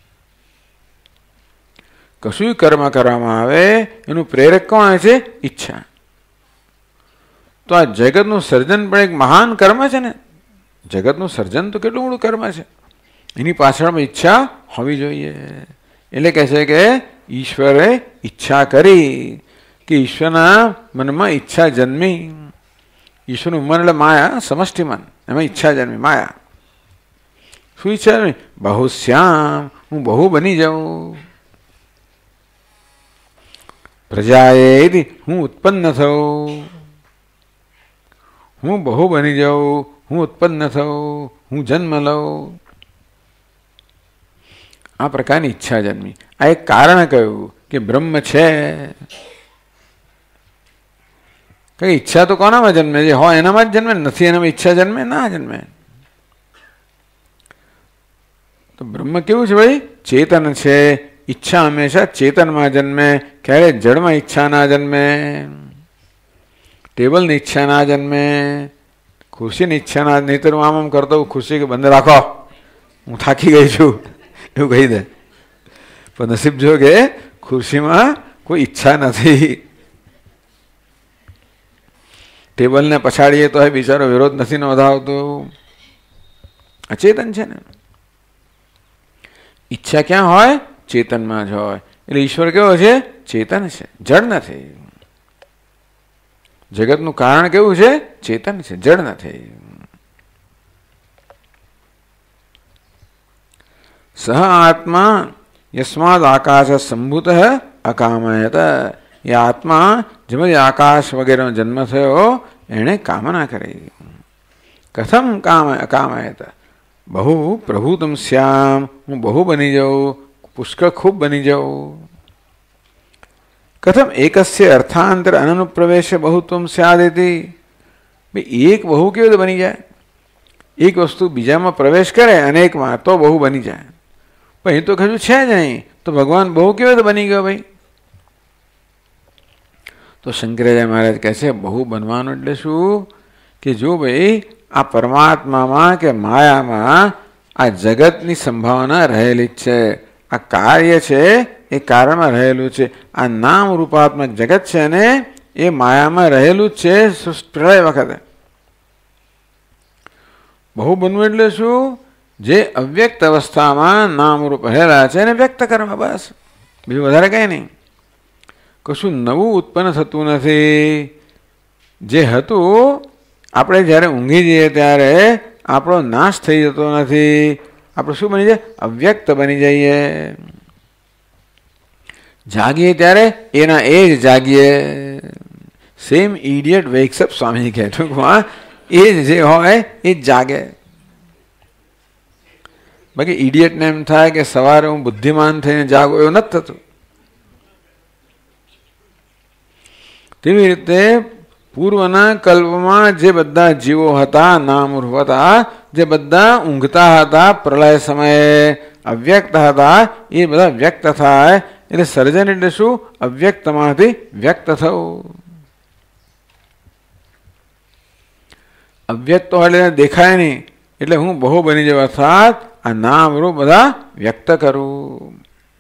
કશું કર્મ કરવામાં આવે એનું પ્રેરક કોણ હોય છે? ઈચ્છા. તો આ જગતનું સર્જન પણ એક મહાન કર્મ છે ને. જગતનું સર્જન તો કેટલું મોટું કર્મ છે. એની પાછળમાં ઈચ્છા હોવી જોઈએ. એટલે કહે છે કે ઈશ્વરે ઈચ્છા કરી, કે ઈશ્વરના મનમાં ઈચ્છા જન્મી. ઈશ્વરનું મન એટલે માયા, સમષ્ટિ મન, એમાં ઈચ્છા જન્મી, માયા. શું ઈચ્છા જન્મી? બહુશ્યામ. હું બહુ બની જાઉં. પ્રજાએ હું ઉત્પન્ન થઉં, હું બહુ બની જાઉં, હું ઉત્પન્ન થઉં, હું જન્મ લઉં, આ પ્રકારની ઈચ્છા જન્મી. આ એક કારણ કહ્યું કે બ્રહ્મ છે. કઈ ઈચ્છા તો કોનામાં જન્મે? જે હોય એનામાં જ જન્મે, નથી એનામાં ઈચ્છા જન્મે ના જન્મે. તો બ્રહ્મ કેવું છે ભાઈ? ચેતન છે. ઈચ્છા હંમેશા ચેતનમાં જન્મે, ક્યારે જડમાં ઈચ્છા ના જન્મે. ટેબલની ઈચ્છા ના જન્મે, ખુરશીની ઈચ્છા ના. નહીતર હું આમ કરતો હું ખુરશી કે બંધ રાખો, હું થાકી ગઈ છું એવું કહી દે. પણ નસીબ જો કે ખુરશીમાં કોઈ ઈચ્છા નથી. ટેબલને પછાડીએ તો એ બિચારો વિરોધ નથી નોંધાવતો. અચેતન છે ને. ઈચ્છા ક્યાં હોય? ચેતનમાં જ હોય. એટલે ઈશ્વર કેવો છે? ચેતન છે, જડ નથી. જગતનું કારણ કેવું છે? ચેતન છે, જડ નથી. સહ આત્મા યસ્માદ આકાશ સંભૂત અકામયત. એ આત્મા જેમાંથી આકાશ વગેરેનો જન્મ થયો એણે કામના કરી. કથમ અકામયત? બહુ પ્રભુતમ શ્યામ, હું બહુ બની જાઉં, પુષ્કળ ખૂબ બની જાઉં. કથમ એકસ્ય અર્થાંતર અનનુપ્રવેશ બહુત્વમ સ્યાદેતિ? એક બહુ કેવી રીતે બની જાય? એક વસ્તુ બીજામાં પ્રવેશ કરે અનેકમાં તો બહુ બની જાય. પણ એ તો કશું છે જ નહીં, તો ભગવાન બહુ કેવી રીતે બની ગયો ભાઈ? તો શંકરાચાર્ય મહારાજ કહે છે બહુ બનવાનું એટલે શું? કે જો ભાઈ આ પરમાત્મામાં કે માયામાં આ જગતની સંભાવના રહેલી જ છે. આ કાર્ય છે એ કારણમાં રહેલું છે. આ નામ રૂપાત્મક જગત છે ને એ માયામાં રહેલું જ છે પ્રલય વખતે. બહુ બનવું એટલે શું? જે અવ્યક્ત અવસ્થામાં નામરૂપ રહેલા છે એને વ્યક્ત કરવા, બસ. બીજું વધારે કંઈ નહીં. કશું નવું ઉત્પન્ન થતું નથી. જે હતું આપણે જ્યારે ઊંઘી જઈએ ત્યારે આપણો નાશ થઈ જતો નથી. આપણે શું બની જાય? અવ્યક્ત બની જઈએ. જાગીએ ત્યારે એના એ જ જાગીએ. સેમ ઇડિયટ વેક્સ અપ, સ્વામી કહે ટૂંકમાં એ જ જે હોય એ જ જાગે. બાકી ઇડિયટને એમ થાય કે સવારે હું બુદ્ધિમાન થઈને જાગું, એવું નથી થતું. તેવી રીતે પૂર્વના કલ્પમાં જે બધા જીવો હતા, નામરૂપ હતા, જે બધા ઊંઘતા હતા, પ્રલય સમયે અવ્યક્ત હતા, એ બધા વ્યક્ત થાય. એટલે સર્જન એટલે શું? અવ્યક્તમાંથી વ્યક્ત થવું. અવ્યક્ત હોય એટલે દેખાય નહીં, એટલે હું બહુ બની જવા, અર્થાત આ નામરૂપ બધા વ્યક્ત કરું.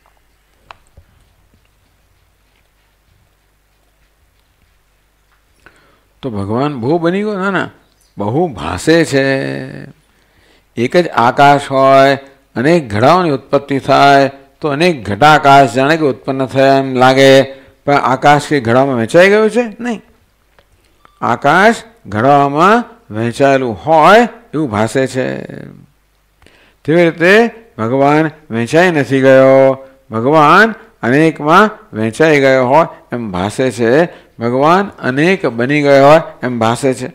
તો ભગવાન બહુ બની ગયો? ના ના, બહુ ભાસે છે. એક જ આકાશ હોય, અનેક ઘડાઓની ઉત્પત્તિ થાય તો અનેક ઘટાકાશ જાણે કે ઉત્પન્ન થયા એમ લાગે, પણ આકાશ કે ઘડામાં વહેંચાઈ ગયું છે? નહીં. આકાશ ઘડાઓમાં વહેંચાયેલું હોય એવું ભાસે છે. તેવી રીતે ભગવાન વહેંચાઈ નથી ગયો. ભગવાન અનેકમાં વહેંચાઈ ગયો હોય એમ ભાસે છે. ભગવાન અનેક બની ગયો હોય એમ ભાસે છે.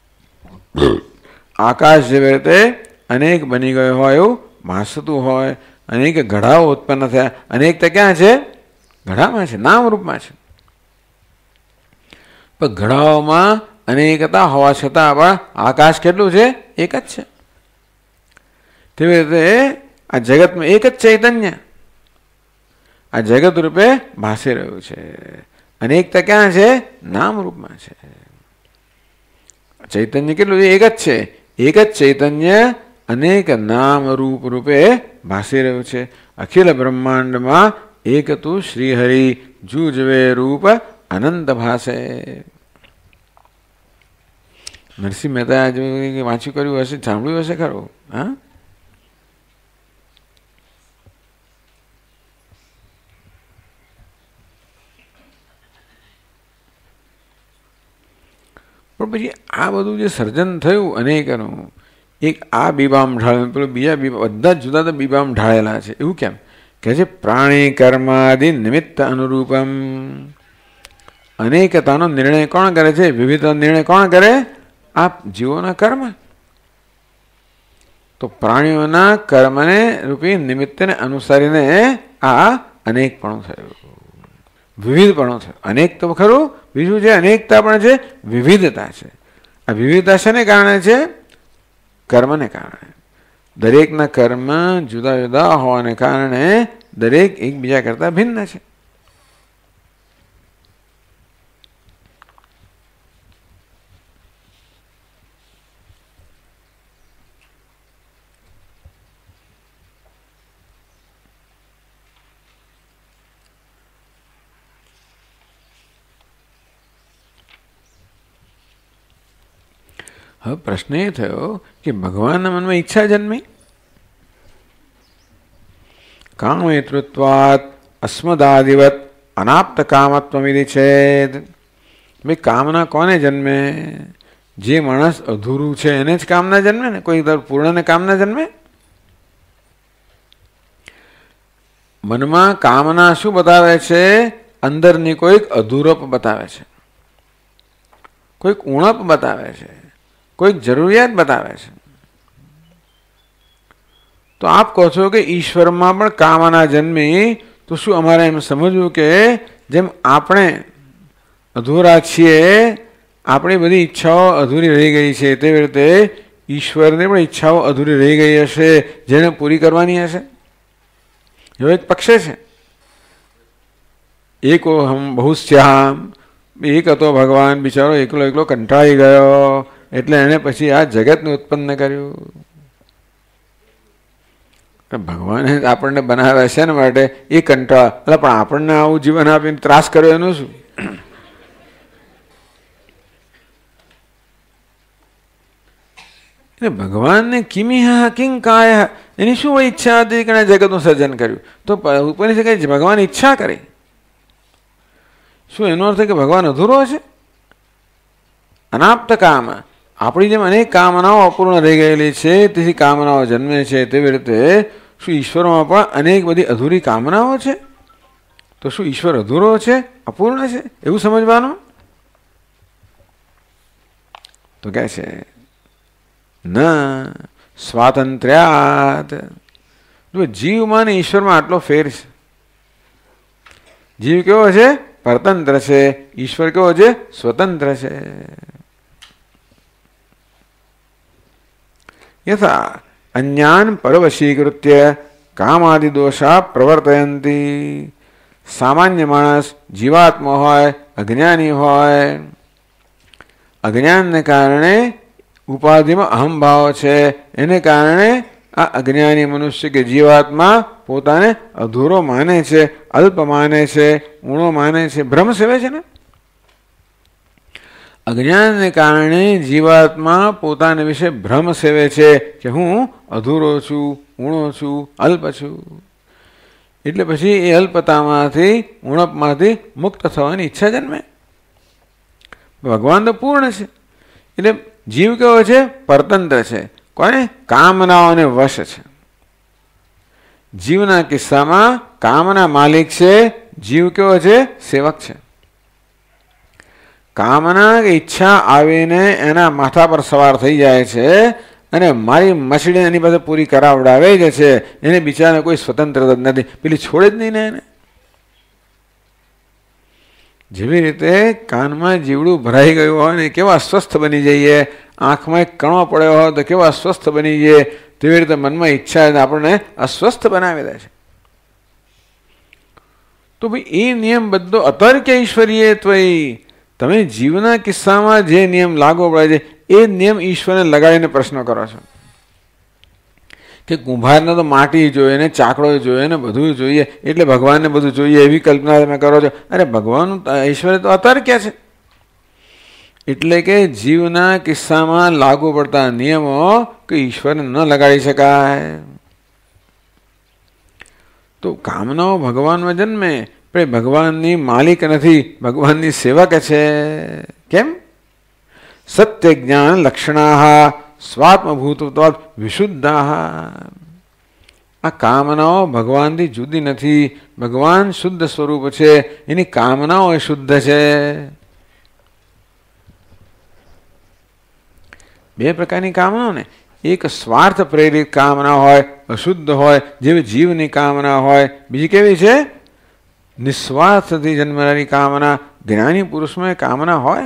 આકાશ જેવી રીતે અનેક બની ગયો હોય એવું ભાસતું હોય. અનેક ઘડાઓ ઉત્પન્ન થયા. અનેક તો ક્યાં છે? ઘડામાં છે, નામરૂપમાં છે. પણ ઘડાઓમાં અનેકતા હોવા છતાં પણ આકાશ કેટલું છે? એક જ છે. તેવી રીતે આ જગતમાં એક જ ચૈતન્ય આ જગત રૂપે ભાસી રહ્યું છે. અનેકતા ક્યાં છે? નામરૂપમાં છે. ચૈતન્ય કેટલું છે? એક જ છે. એક જ ચૈતન્ય અનેક નામ રૂપ રૂપે ભાસી રહ્યું છે. અખિલ બ્રહ્માંડમાં એક તું શ્રીહરિ જુજવે રૂપ અનંત ભાસે. નરસિંહ મહેતા વાંચ્યું કર્યું હશે, સાંભળ્યું હશે ખરું? હા, પણ પછી આ બધું જે સર્જન થયું અનેકનું, એક આ બીબામ ઢાળે, પેલું બીજા બીબા, બધા જ જુદા જુદા બીબામ ઢાળેલા છે. એવું કેમ? કે છે પ્રાણી કર્માદિ નિમિત્ત અનુરૂપમ. અનેકતાનો નિર્ણય કોણ કરે છે? વિવિધતાનો નિર્ણય કોણ કરે? આ જીવોના કર્મ. તો પ્રાણીઓના કર્મને રૂપી નિમિત્તને અનુસારીને આ અનેકપણું થયું, વિવિધપણું થયું. અનેક તો ખરું, બીજું છે અનેકતા પણ છે, વિવિધતા છે. આ વિવિધતા શેને કારણે છે? કર્મને કારણે. દરેકના કર્મ જુદા જુદા હોવાને કારણે દરેક એકબીજા કરતાં ભિન્ન છે. હવે પ્રશ્ન એ થયો કે ભગવાનના મનમાં ઈચ્છા જન્મી. કામેતૃત્વાત અસ્મદાદિવત અનાપ્ત કામત્વમિતિ છેદ. ભાઈ કામના કોને જન્મે? જે માણસ અધૂરું છે એને જ કામના જન્મે ને, કોઈ પૂર્ણને કામના જન્મે? મનમાં કામના શું બતાવે છે? અંદરની કોઈક અધૂરપ બતાવે છે, કોઈક ઉણપ બતાવે છે, કોઈક જરૂરિયાત બતાવે છે. તો આપ કહો છો કે ઈશ્વરમાં પણ કામના જન્મી, તો શું અમારે એમ સમજવું કે જેમ આપણે અધૂરા છીએ, આપણી બધી ઈચ્છાઓ અધૂરી રહી ગઈ છે, તેવી રીતે ઈશ્વરની પણ ઈચ્છાઓ અધૂરી રહી ગઈ હશે, જેને પૂરી કરવાની હશે? એવો એક પક્ષ છે. એક હમ બહુશ્યામ, એક હતો ભગવાન, બિચારો એકલો એકલો કંટાળી ગયો, એટલે એને પછી આ જગતને ઉત્પન્ન કર્યું. ભગવાને આપણને બનાવ્યા છે ને માટે એ કંટાળ, એટલે પણ આપણને આવું જીવન આપીને ત્રાસ કર્યો એનું શું? એટલે ભગવાનને કિમિહ કિંગ કાય, એની શું ઈચ્છા હતી કે જગતનું સર્જન કર્યું? તો ઉપનિષદ કહે ભગવાન ઈચ્છા કરે. શું એનો અર્થ કે ભગવાન અધૂરો છે? અનાપ્ત કામ. આપણી જેમ અનેક કામનાઓ અપૂર્ણ રહી ગયેલી છે, તેથી કામનાઓ જન્મે છે. તેવી રીતે શું ઈશ્વરમાં પણ અનેક બધી અધૂરી કામનાઓ છે? તો શું ઈશ્વર અધૂરો છે, અપૂર્ણ છે, એવું સમજવાનું? તો કહે છે ન સ્વાતંત્ર્યાત. જો જીવમાં ને ઈશ્વરમાં આટલો ફેર છે. જીવ કેવો છે? પરતંત્ર છે. ઈશ્વર કેવો છે? સ્વતંત્ર છે. યથા અન્યાન પરવશીકૃત્ય કામાદિ દોષા પ્રવર્તયંતી. સામાન્ય માણસ જીવાત્મા હોય, અજ્ઞાની હોય, અજ્ઞાનને કારણે ઉપાધિમાં અહંભાવ છે, એને કારણે આ અજ્ઞાની મનુષ્ય કે જીવાત્મા પોતાને અધૂરો માને છે, અલ્પ માને છે, ઊણો માને છે, ભ્રમ સેવે છે ને. અજ્ઞાનને કારણે જીવાત્મા પોતાને વિશે ભ્રમ સેવે છે કે હું અધૂરો છું, ઊણો છું, અલ્પ છું. એટલે પછી એ અલ્પતામાંથી, ઉણપમાંથી મુક્ત થવાની ઈચ્છા જન્મે. ભગવાન તો પૂર્ણ છે, એટલે જીવ કેવો છે? પરતંત્ર છે. કોને? કામનાઓને વશ છે. જીવના કિસ્સામાં કામના માલિક છે, જીવ કેવો છે? સેવક છે. કામના કે ઈચ્છા આવીને એના માથા પર સવાર થઈ જાય છે અને મારી મછડી એની પાસે પૂરી કરાવડાવે જ છે. એને બિચારાને કોઈ સ્વતંત્રતા નથી, પેલી છોડે જ નહીં ને એને. જેવી રીતે કાનમાં જીવડું ભરાઈ ગયું હોય ને કેવા અસ્વસ્થ બની જઈએ, આંખમાં એક કણો પડ્યો હોય તો કેવા અસ્વસ્થ બની જઈએ, તેવી રીતે મનમાં ઈચ્છા આપણને અસ્વસ્થ બનાવી દે છે. તો ભાઈ એ નિયમ બધો અતર્ક્ય ઈશ્વરીય ત્વયી. તમે જીવના કિસ્સામાં જે નિયમ લાગુ પડે છે એ નિયમ ઈશ્વરને લગાડીને પ્રશ્ન કરો છો કે કુંભારને તો માટી જોઈએ ને ચાકડો જોઈએ ને બધું જોઈએ, એટલે ભગવાનને બધું જોઈએ એવી કલ્પના તમે કરો છો. અરે ભગવાન ઈશ્વર તો અતર્ક્ય છે. એટલે કે જીવના કિસ્સામાં લાગુ પડતા નિયમો કે ઈશ્વરને ન લગાડી શકાય. તો કામનાઓ ભગવાનમાં જન્મે, પણ ભગવાનની માલિક નથી, ભગવાનની સેવક છે. કેમ? સત્ય જ્ઞાન લક્ષણા સ્વાત્મભૂતત્વાદ વિશુદ્ધા. આ કામનાઓ ભગવાનથી જુદી નથી. ભગવાન શુદ્ધ સ્વરૂપ છે, એની કામનાઓ એ શુદ્ધ છે. બે પ્રકારની કામનાઓ ને, એક સ્વાર્થ પ્રેરિત કામના હોય, અશુદ્ધ હોય, જેવી જીવની કામના હોય. બીજી કેવી છે? નિસ્વાર્થથી જન્મનારી કામના. જ્ઞાની પુરુષમાં કામના હોય,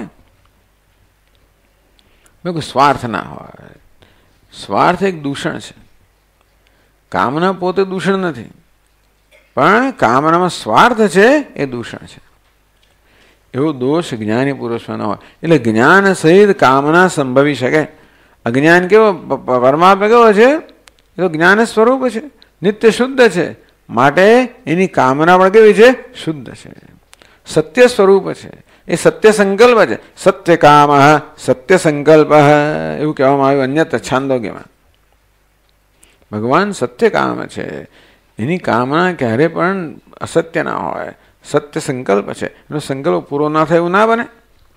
સ્વાર્થ ના હોય. સ્વાર્થ એક દૂષણ છે. કામના પોતે દૂષણ નથી, પણ કામનામાં સ્વાર્થ છે એ દૂષણ છે. એવો દોષ જ્ઞાની પુરુષમાં ન હોય. એટલે જ્ઞાન સહિત કામના સંભવી શકે. અજ્ઞાન કેવો? પરમાત્મા કેવો છે? એ તો જ્ઞાન સ્વરૂપ છે, નિત્ય શુદ્ધ છે, માટે એની કામના પણ કેવી છે? શુદ્ધ છે, સત્ય સ્વરૂપ છે, એ સત્ય સંકલ્પ છે. સત્ય કામ, સત્ય સંકલ્પ એવું કહેવામાં આવ્યું અન્યત્ર છાંદોગ્યમાં. ભગવાન સત્ય કામ છે, એની કામના ક્યારે પણ અસત્ય ના હોય. સત્ય સંકલ્પ છે, એનો સંકલ્પ પૂરો ના થાય એવું ના બને.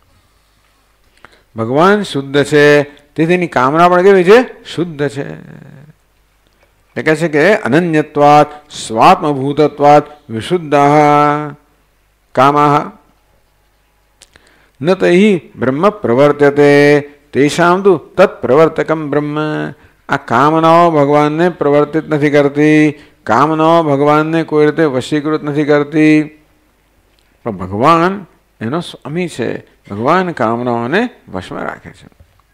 ભગવાન શુદ્ધ છે, તેથી એની કામના પણ કેવી છે? શુદ્ધ છે. એ કહે છે કે અનન્યત્વાત સ્વાત્મભૂતત્વાત વિશુદ્ધ કામા ન તૈ બ્રહ્મ પ્રવર્ત્યતે તેષામ તુ તત્પ્રવર્તકમ બ્રહ્મ. આ કામનાઓ ભગવાનને પ્રવર્તિત નથી કરતી, કામનાઓ ભગવાનને કોઈ રીતે વશીકૃત નથી કરતી, પણ ભગવાન એનો સ્વામી છે. ભગવાન કામનાઓને વશમાં રાખે છે.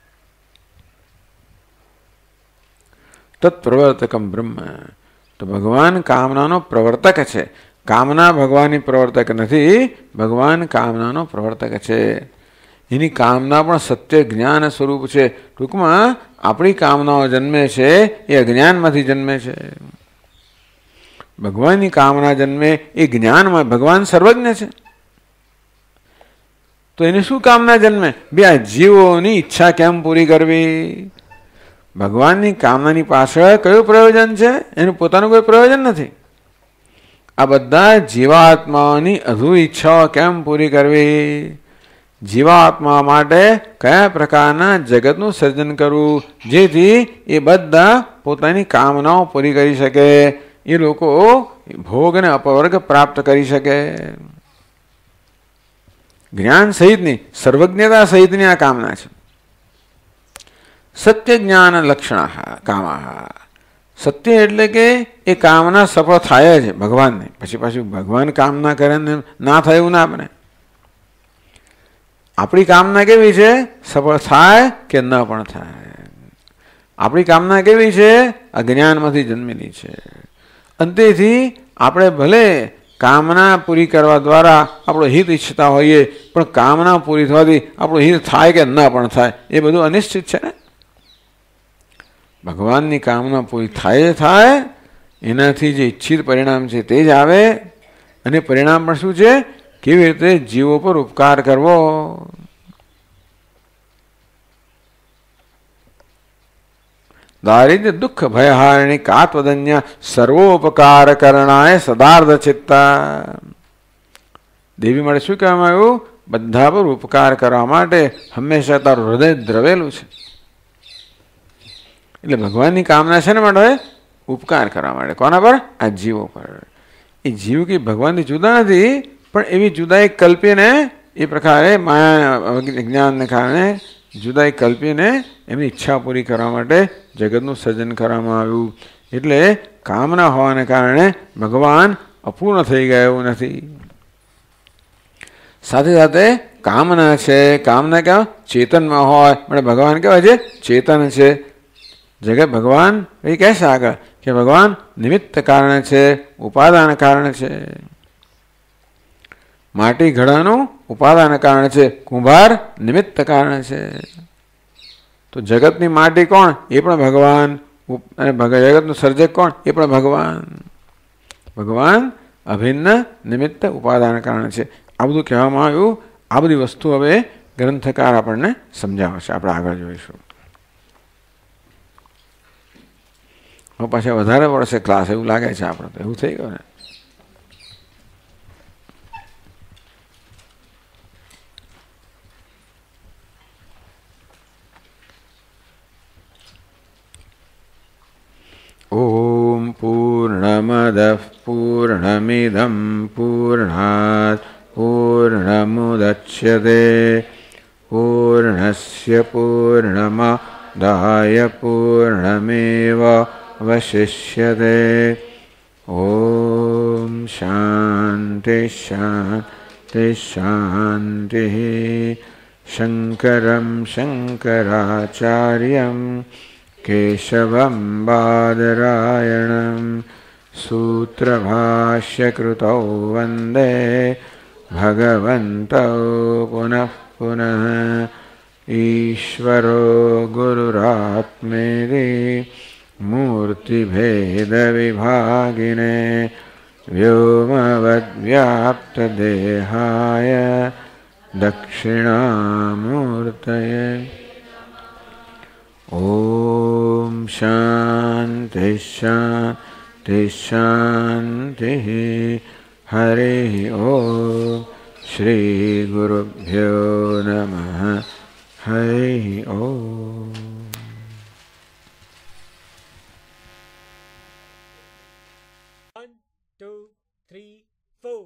તત્પ્રવર્તકમ બ્રહ્મ. તો ભગવાન કામનાનો પ્રવર્તક છે. કામના ભગવાનની પ્રવર્તક નથી, ભગવાન કામનાનો પ્રવર્તક છે. એની કામના પણ સત્ય જ્ઞાન સ્વરૂપ છે. ટૂંકમાં આપણી કામનાઓ જન્મે છે એ અજ્ઞાનમાંથી જન્મે છે. ભગવાનની કામના જન્મે એ જ્ઞાનમાં. ભગવાન સર્વજ્ઞ છે, તો એને શું કામના જન્મે? બે આ જીવોની ઈચ્છા કેમ પૂરી કરવી? ભગવાનની કામનાની પાછળ કયું પ્રયોજન છે? એનું પોતાનું કોઈ પ્રયોજન નથી. આ બધા જીવાત્માઓની અધૂરી ઈચ્છાઓ કેમ પૂરી કરવી? જીવાત્મા માટે કયા પ્રકારના જગતનું સર્જન કરવું, જેથી એ બધા પોતાની કામનાઓ પૂરી કરી શકે, એ લોકો ભોગ અને અપવર્ગ પ્રાપ્ત કરી શકે. જ્ઞાન સહિતની, સર્વજ્ઞતા સહિતની આ કામના છે. સત્ય જ્ઞાન લક્ષણ કામા. સત્ય એટલે કે એ કામના સફળ થાય છે ભગવાનને. પછી પાછું ભગવાન કામના કરે ને ના થાય એવું ના બને. આપણી કામના કેવી છે? સફળ થાય કે ન પણ થાય. આપણી કામના કેવી છે? અજ્ઞાનમાંથી જન્મેલી છે. અંતેથી આપણે ભલે કામના પૂરી કરવા દ્વારા આપણો હિત ઈચ્છતા હોઈએ, પણ કામના પૂરી થવાથી આપણું હિત થાય કે ન પણ થાય એ બધું અનિશ્ચિત છે ને. ભગવાનની કામના પૂરી થાય, એનાથી જે ઈચ્છિત પરિણામ છે તે જ આવે. અને પરિણામ પણ શું છે? કેવી રીતે જીવો પર ઉપકાર કરવો. દારિદ્ર્ય દુઃખ ભયહારિણી કાત્વદન્ય સર્વોપકાર કરણાય સદાર્ધ ચિત્તા. દેવી માટે શું કહેવામાં આવ્યું? બધા પર ઉપકાર કરવા માટે હંમેશા તારું હૃદય દ્રવેલું છે. એટલે ભગવાનની કામના છે ને માટે ઉપકાર કરવા માટે. કોના પર? આ જીવો પર. એ જીવ કે ભગવાનથી જુદા નથી, પણ એવી જુદાઈ કલ્પીને એ પ્રકારે માયા જ્ઞાનને કારણે જુદાઈ કલ્પીને એમની ઈચ્છા પૂરી કરવા માટે જગતનું સર્જન કરવામાં આવ્યું. એટલે કામના હોવાને કારણે ભગવાન અપૂર્ણ થઈ ગયા એવું નથી. સાથે સાથે કામના છે. કામના કેવા? ચેતનમાં હોય. એટલે ભગવાન કેવા છે? ચેતન છે. જગત ભગવાન એ કહેશે આગળ કે ભગવાન નિમિત્ત કારણ છે, ઉપાદાન કારણ છે. માટી ઘડાનું ઉપાદાન કારણ છે, કુંભાર નિમિત્ત કારણ છે. તો જગતની માટી કોણ? એ પણ ભગવાન. અને જગતનું સર્જક કોણ? એ પણ ભગવાન. ભગવાન અભિન્ન નિમિત્ત ઉપાદાન કારણ છે. આ બધું કહેવામાં આવ્યું. આ બધી વસ્તુ હવે ગ્રંથકાર આપણને સમજાવશે. આપણે આગળ જોઈશું. હવે પાછા વધારે પડશે ક્લાસ એવું લાગે છે. આપણે તો એવું થઈ ગયું ને. ઓમ પૂર્ણમદ पूर्णमदः पूर्णमिदं पूर्णात् पूर्णमुदच्यते पूर्णस्य पूर्णमादाय पूर्णमेवावशिष्यते। ॐ शान्ति शान्ति शान्तिः। शङ्करं शङ्कराचार्यं केशवं बादरायणं सूत्रभाष्यकृतौ वन्दे भगवन्तौ पुनः पुनः। ईश्वरो गुरुरात्मेति मूर्तिभेदविभागिने व्योमवद्व्याप्तदेहाय दक्षिणामूर्तये। ॐ शान्ति शान्ति शान्तिः। हरिः ॐ श्रीगुरुभ्यो नमः। हरिः ॐ। 1, 2, 3, 4.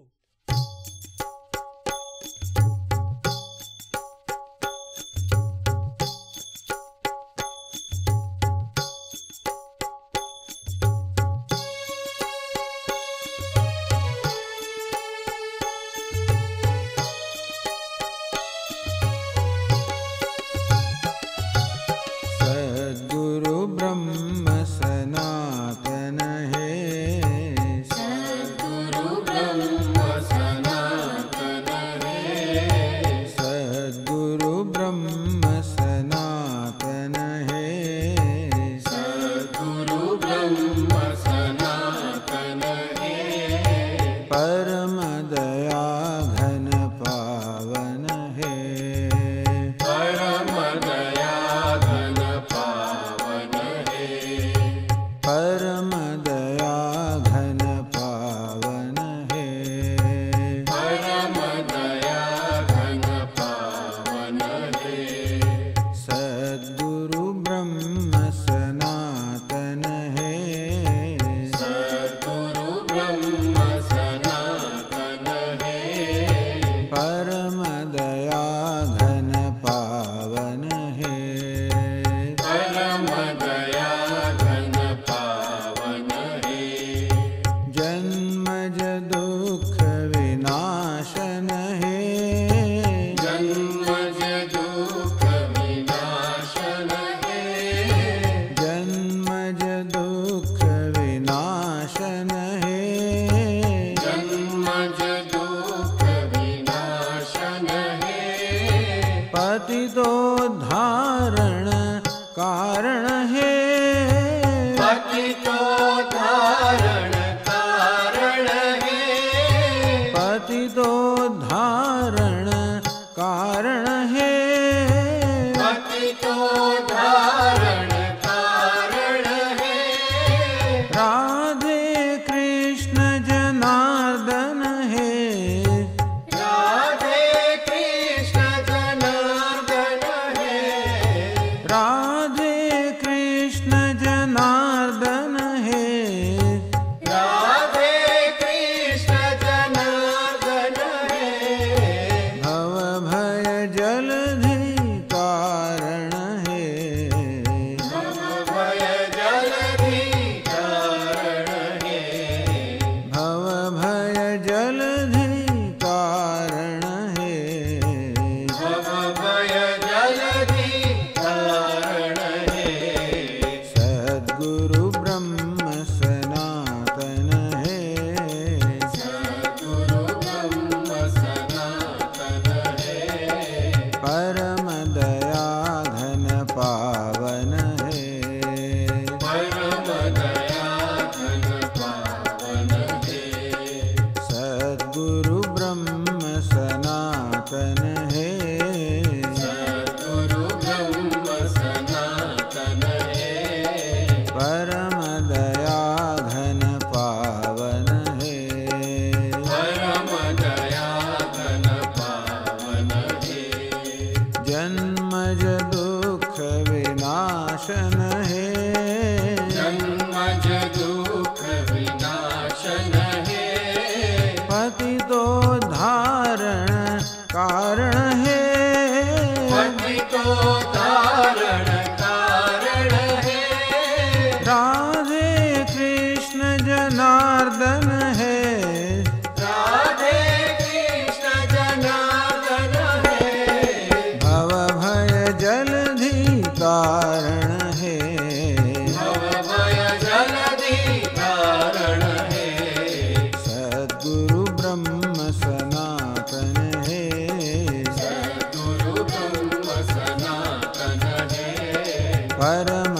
जन्मज दुख विनाशन है।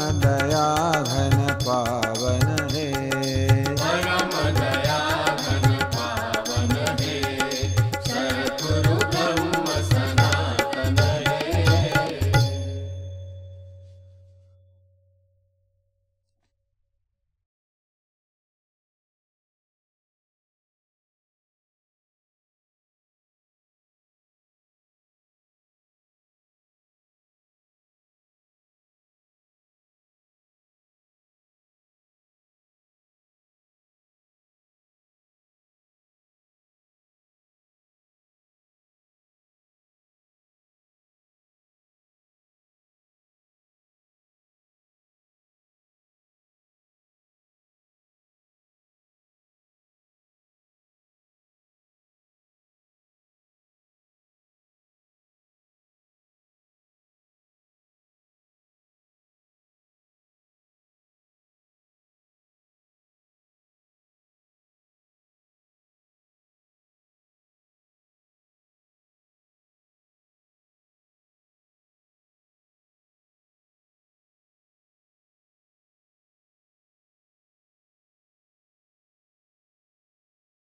दया घन